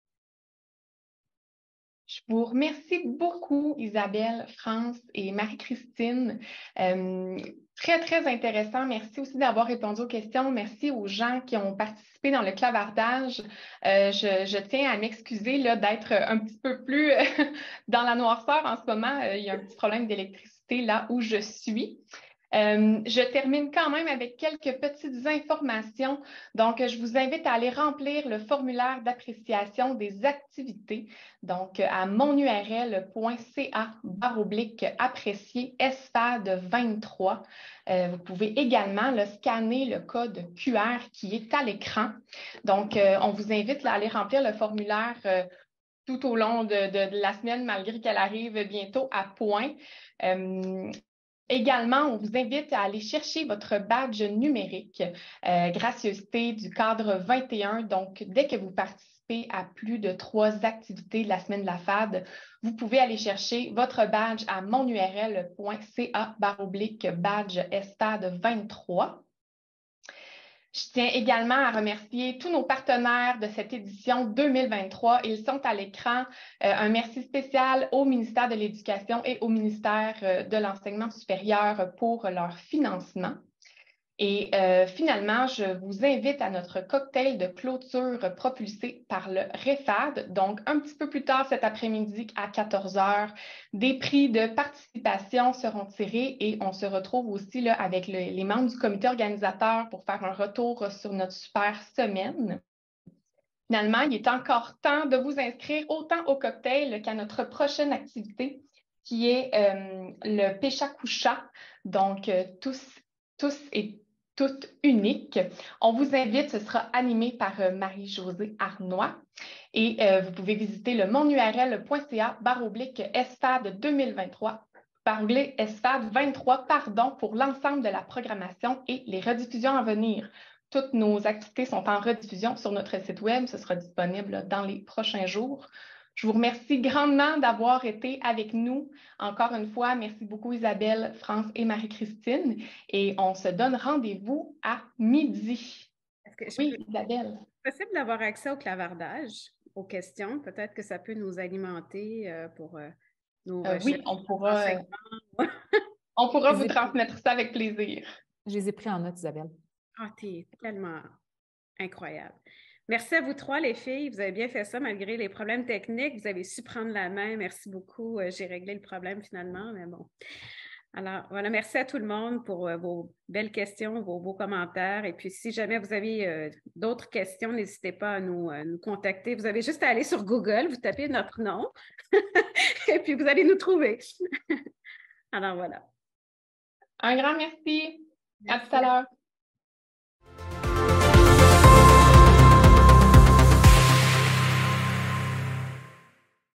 Je vous remercie beaucoup, Isabelle, France et Marie-Christine. Euh, très, très intéressant. Merci aussi d'avoir répondu aux questions. Merci aux gens qui ont participé dans le clavardage. Euh, je, je tiens à m'excuser là, d'être un petit peu plus dans la noirceur en ce moment. Euh, il y a un petit problème d'électricité là où je suis. Euh, je termine quand même avec quelques petites informations. Donc, je vous invite à aller remplir le formulaire d'appréciation des activités. Donc, à monurl.ca barre oblique apprécier S F A D vingt-trois. Euh, vous pouvez également là, scanner le code Q R qui est à l'écran. Donc, euh, on vous invite là, à aller remplir le formulaire euh, tout au long de, de, de la semaine, malgré qu'elle arrive bientôt à point. Euh, Également, on vous invite à aller chercher votre badge numérique, euh, gracieuseté du cadre vingt et un. Donc, dès que vous participez à plus de trois activités de la semaine de la F A D, vous pouvez aller chercher votre badge à monurl.ca barre oblique badge S F A D vingt-trois. Je tiens également à remercier tous nos partenaires de cette édition deux mille vingt-trois. Ils sont à l'écran. Euh, un merci spécial au ministère de l'Éducation et au ministère euh, de l'Enseignement supérieur pour leur financement. Et euh, finalement, je vous invite à notre cocktail de clôture propulsé par le R E F A D. Donc, un petit peu plus tard cet après-midi à quatorze heures, des prix de participation seront tirés et on se retrouve aussi là, avec le, les membres du comité organisateur pour faire un retour sur notre super semaine. Finalement, il est encore temps de vous inscrire autant au cocktail qu'à notre prochaine activité qui est euh, le Péchakusha. Donc, euh, tous, tous et toute unique. On vous invite, ce sera animé par euh, Marie-Josée Arnois et euh, vous pouvez visiter le monurl.ca barre oblique S F A D deux mille vingt-trois, barre oblique S F A D vingt-trois, pardon, pour l'ensemble de la programmation et les rediffusions à venir. Toutes nos activités sont en rediffusion sur notre site web. Ce sera disponible dans les prochains jours. Je vous remercie grandement d'avoir été avec nous. Encore une fois, merci beaucoup Isabelle, France et Marie-Christine. Et on se donne rendez-vous à midi. Est-ce que oui, peux... Isabelle. C'est possible d'avoir accès au clavardage, aux questions? Peut-être que ça peut nous alimenter euh, pour euh, nos euh, recherches. Oui, on pourra, euh, on pourra vous transmettre ça avec plaisir. Je les ai pris en note, Isabelle. Ah, t'es tellement incroyable. Merci à vous trois, les filles. Vous avez bien fait ça malgré les problèmes techniques. Vous avez su prendre la main. Merci beaucoup. J'ai réglé le problème finalement, mais bon. Alors, voilà, merci à tout le monde pour euh, vos belles questions, vos beaux commentaires. Et puis, si jamais vous avez euh, d'autres questions, n'hésitez pas à nous, euh, nous contacter. Vous avez juste à aller sur Google, vous tapez notre nom et puis vous allez nous trouver. Alors voilà. Un grand merci. Merci. À tout à l'heure.